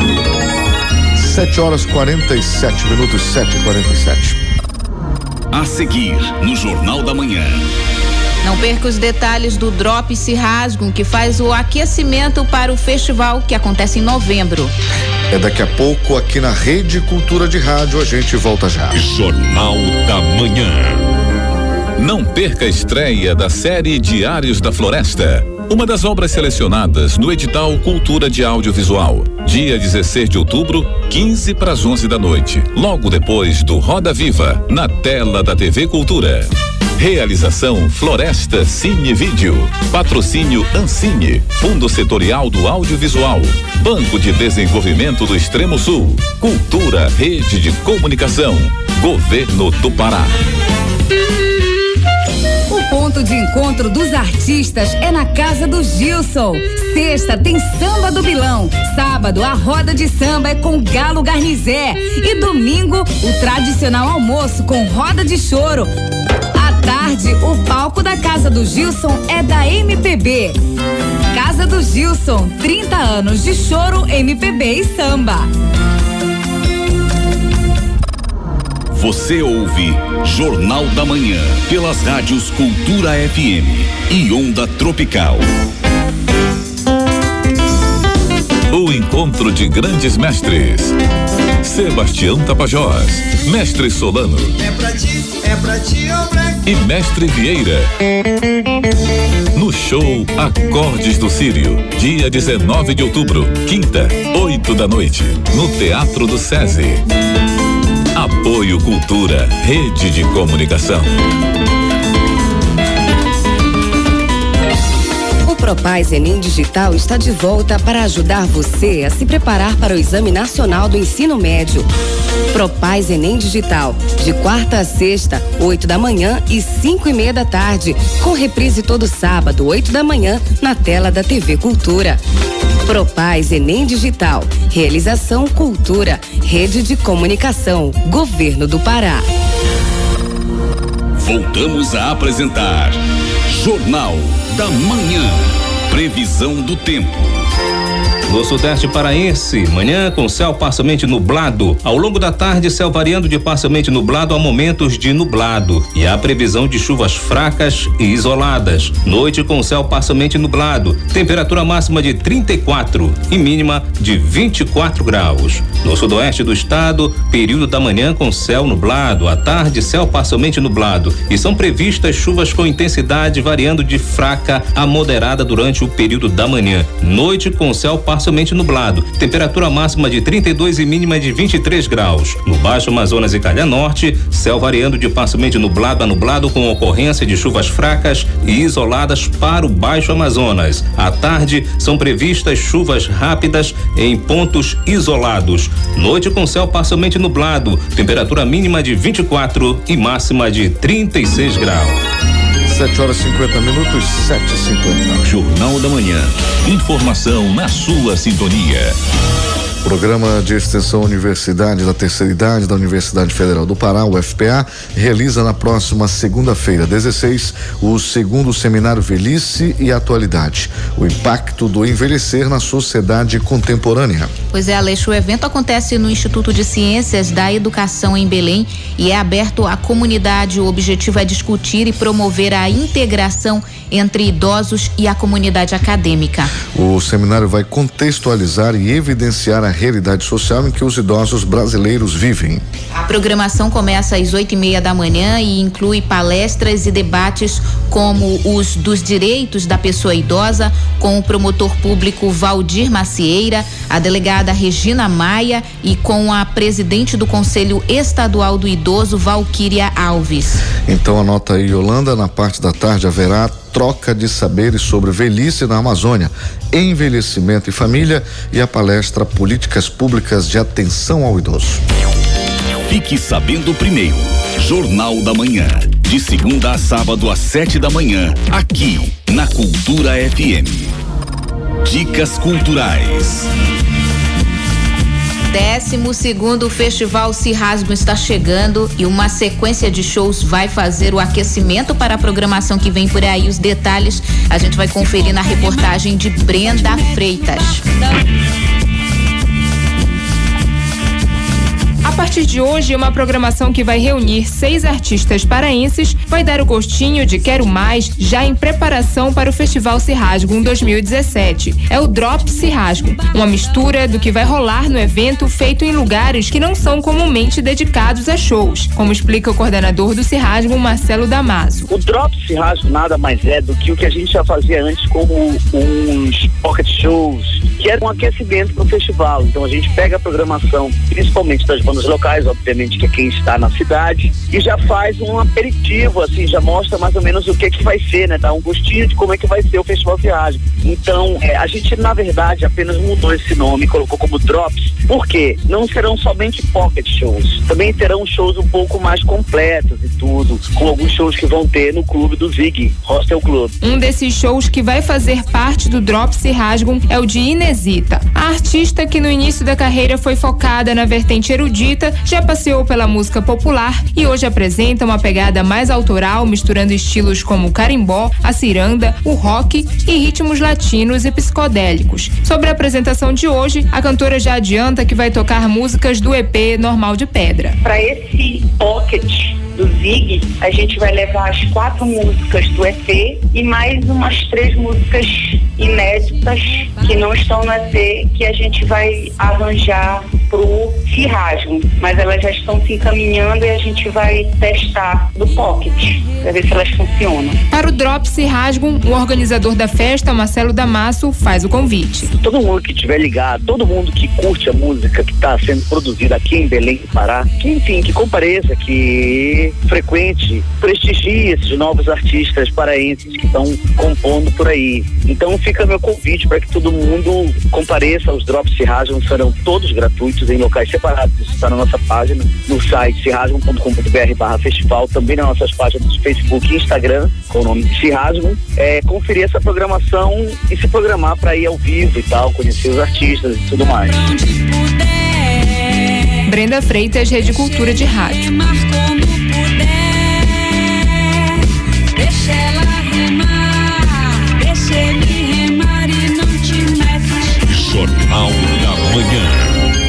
[SPEAKER 2] sete horas quarenta e sete minutos, sete e quarenta e sete.
[SPEAKER 1] A seguir, no Jornal da Manhã.
[SPEAKER 3] Não perca os detalhes do Drop Se Rasgam, que faz o aquecimento para o festival que acontece em novembro.
[SPEAKER 2] É daqui a pouco aqui na Rede Cultura de Rádio, a gente volta já.
[SPEAKER 1] Jornal da Manhã. Não perca a estreia da série Diários da Floresta. uma das obras selecionadas no edital Cultura de Audiovisual. Dia dezesseis de outubro, quinze para as onze da noite. Logo depois do Roda Viva, na tela da T V Cultura. Realização Floresta Cine Vídeo. Patrocínio Ancine, Fundo Setorial do Audiovisual. Banco de Desenvolvimento do Extremo Sul. Cultura, Rede de Comunicação. Governo do Pará.
[SPEAKER 12] O ponto de encontro dos artistas é na casa do Gilson. Sexta tem samba do Bilão. Sábado a roda de samba é com Galo Garnizé. E domingo o tradicional almoço com roda de choro. À tarde o palco da casa do Gilson é da M P B. Casa do Gilson, trinta anos de choro, M P B e samba.
[SPEAKER 1] Você ouve Jornal da Manhã pelas rádios Cultura F M e Onda Tropical. O encontro de grandes mestres. Sebastião Tapajós, Mestre Solano.
[SPEAKER 13] É pra ti, é pra ti, ó, pra...
[SPEAKER 1] E Mestre Vieira. No show Acordes do Sírio, dia dezenove de outubro, quinta, oito da noite, no Teatro do SESI. Apoio Cultura, Rede de Comunicação.
[SPEAKER 12] O Propaz Enem Digital está de volta para ajudar você a se preparar para o Exame Nacional do Ensino Médio. Propaz Enem Digital, de quarta a sexta, oito da manhã e cinco e meia da tarde, com reprise todo sábado, oito da manhã, na tela da T V Cultura. Propaz Enem Digital, realização Cultura, Rede de Comunicação, Governo do Pará.
[SPEAKER 1] Voltamos a apresentar Jornal da Manhã. Previsão do tempo.
[SPEAKER 16] No sudeste paraense, manhã com céu parcialmente nublado. Ao longo da tarde, céu variando de parcialmente nublado a momentos de nublado. E há previsão de chuvas fracas e isoladas. Noite com céu parcialmente nublado. Temperatura máxima de trinta e quatro e mínima de vinte e quatro graus. No sudoeste do estado, período da manhã com céu nublado. À tarde, céu parcialmente nublado. E são previstas chuvas com intensidade variando de fraca a moderada durante o período da manhã. Noite com céu parcialmente parcialmente nublado, temperatura máxima de trinta e dois e mínima de vinte e três graus. No Baixo Amazonas e Calha Norte, céu variando de parcialmente nublado a nublado com ocorrência de chuvas fracas e isoladas para o Baixo Amazonas. À tarde, são previstas chuvas rápidas em pontos isolados. Noite com céu parcialmente nublado, temperatura mínima de vinte e quatro e máxima de trinta e seis graus.
[SPEAKER 2] sete horas e cinquenta minutos, sete e cinquenta.
[SPEAKER 1] Jornal da Manhã. Informação na sua sintonia.
[SPEAKER 2] Programa de Extensão Universidade da Terceira Idade da Universidade Federal do Pará, U F P A, realiza na próxima segunda-feira, dezesseis, o segundo seminário Velhice e Atualidade, o impacto do envelhecer na sociedade contemporânea.
[SPEAKER 3] Pois é, Aleixo, o evento acontece no Instituto de Ciências da Educação em Belém e é aberto à comunidade. O objetivo é discutir e promover a integração entre idosos e a comunidade acadêmica.
[SPEAKER 2] O seminário vai contextualizar e evidenciar a realidade social em que os idosos brasileiros vivem.
[SPEAKER 3] A programação começa às oito e meia da manhã e inclui palestras e debates como os dos direitos da pessoa idosa, com o promotor público Valdir Macieira, a delegada Regina Maia e com a presidente do Conselho Estadual do Idoso, Valquíria Alves.
[SPEAKER 2] Então anota aí, Yolanda, na parte da tarde haverá troca de saberes sobre velhice na Amazônia, envelhecimento e família e a palestra Políticas Públicas de Atenção ao Idoso.
[SPEAKER 1] Fique sabendo primeiro. Jornal da Manhã, de segunda a sábado às sete da manhã, aqui na Cultura F M. Dicas culturais.
[SPEAKER 3] Décimo segundo Festival Se Rasgam está chegando e uma sequência de shows vai fazer o aquecimento para a programação que vem por aí. Os detalhes a gente vai conferir na reportagem de Brenda Freitas.
[SPEAKER 4] A partir de hoje, uma programação que vai reunir seis artistas paraenses vai dar o gostinho de Quero Mais, já em preparação para o Festival Cirrasgum dois mil e dezessete. É o Drop Cirrasgum, uma mistura do que vai rolar no evento feito em lugares que não são comumente dedicados a shows, como explica o coordenador do Cirrasgum, Marcelo Damaso.
[SPEAKER 14] O Drop Cirrasgum nada mais é do que o que a gente já fazia antes, como uns pocket shows, que era um aquecimento para o festival. Então a gente pega a programação, principalmente das bandas locais, obviamente que é quem está na cidade, e já faz um aperitivo, assim, já mostra mais ou menos o que que vai ser, né? Dá um gostinho de como é que vai ser o Festival Cirrasgum. Então, é, a gente, na verdade, apenas mudou esse nome, colocou como Drops, porque não serão somente pocket shows, também terão shows um pouco mais completos e tudo, com alguns shows que vão ter no clube do Zig, Hostel Club.
[SPEAKER 4] Um desses shows que vai fazer parte do Drop Cirrasgum é o de Inesita. A artista, que no início da carreira foi focada na vertente erudita, já passeou pela música popular e hoje apresenta uma pegada mais autoral, misturando estilos como o carimbó, a ciranda, o rock e ritmos latinos e psicodélicos. Sobre a apresentação de hoje, a cantora já adianta que vai tocar músicas do E P Normal de Pedra.
[SPEAKER 15] Para esse pocket do Zig, a gente vai levar as quatro músicas do E P e mais umas três músicas inéditas que não estão no E P, que a gente vai arranjar pro Cirrasgum, mas elas já estão se encaminhando e a gente vai testar do Pocket para ver se elas funcionam.
[SPEAKER 4] Para o Drop Cirrasgum, o organizador da festa, Marcelo Damaso, faz o convite.
[SPEAKER 14] Todo mundo que estiver ligado, todo mundo que curte a música que está sendo produzida aqui em Belém do Pará, que enfim, que compareça, que frequente, prestigie esses novos artistas paraenses que estão compondo por aí. Então fica meu convite para que todo mundo compareça aos Drops Cirrasgum, serão todos gratuitos em locais separados. Isso está na nossa página, no site cirrasgum ponto com ponto br barra festival, também nas nossas páginas do Facebook e Instagram, com o nome de Cirrasgum. É, conferir essa programação e se programar para ir ao vivo e tal, conhecer os artistas e tudo mais.
[SPEAKER 4] Brenda Freitas, Rede Cultura de Rádio.
[SPEAKER 17] Deixa ela remar, deixa ele remar e não te metes.
[SPEAKER 1] Jornal da Manhã.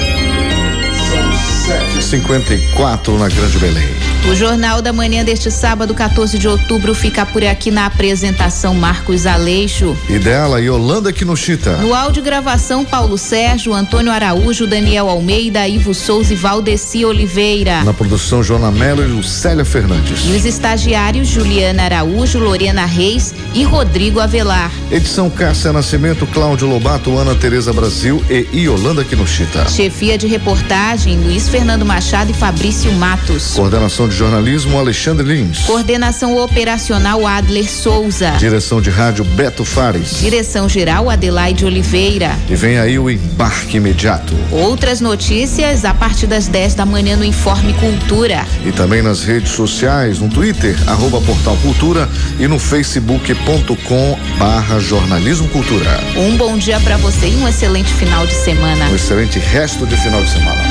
[SPEAKER 2] sete e cinquenta e quatro na Grande Belém.
[SPEAKER 3] O Jornal da Manhã deste sábado, quatorze de outubro, fica por aqui na apresentação Marcos Aleixo.
[SPEAKER 2] E dela, Yolanda Kinoshita.
[SPEAKER 3] No áudio gravação, Paulo Sérgio, Antônio Araújo, Daniel Almeida, Ivo Souza e Valdeci Oliveira.
[SPEAKER 2] Na produção, Joana Mello e Lucélia Fernandes.
[SPEAKER 3] E os estagiários, Juliana Araújo, Lorena Reis e Rodrigo Avelar.
[SPEAKER 2] Edição Cássia Nascimento, Cláudio Lobato, Ana Tereza Brasil e Yolanda Kinoshita.
[SPEAKER 3] Chefia de reportagem, Luiz Fernando Machado e Fabrício Matos.
[SPEAKER 2] Coordenação de jornalismo, Alexandre Lins.
[SPEAKER 3] Coordenação operacional, Adler Souza.
[SPEAKER 2] Direção de rádio, Beto Fares.
[SPEAKER 3] Direção geral, Adelaide Oliveira.
[SPEAKER 2] E vem aí o embarque imediato.
[SPEAKER 3] Outras notícias a partir das dez da manhã no Informe Cultura.
[SPEAKER 2] E também nas redes sociais, no Twitter, arroba Portal Cultura e no facebook ponto com barra Jornalismo Cultura.
[SPEAKER 3] Um bom dia para você e um excelente final de semana.
[SPEAKER 2] Um excelente resto de final de semana.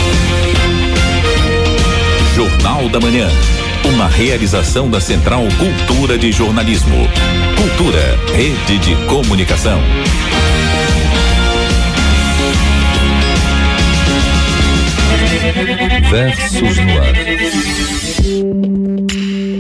[SPEAKER 1] Jornal da Manhã. Uma realização da Central Cultura de Jornalismo. Cultura, rede de comunicação. Versos no ar.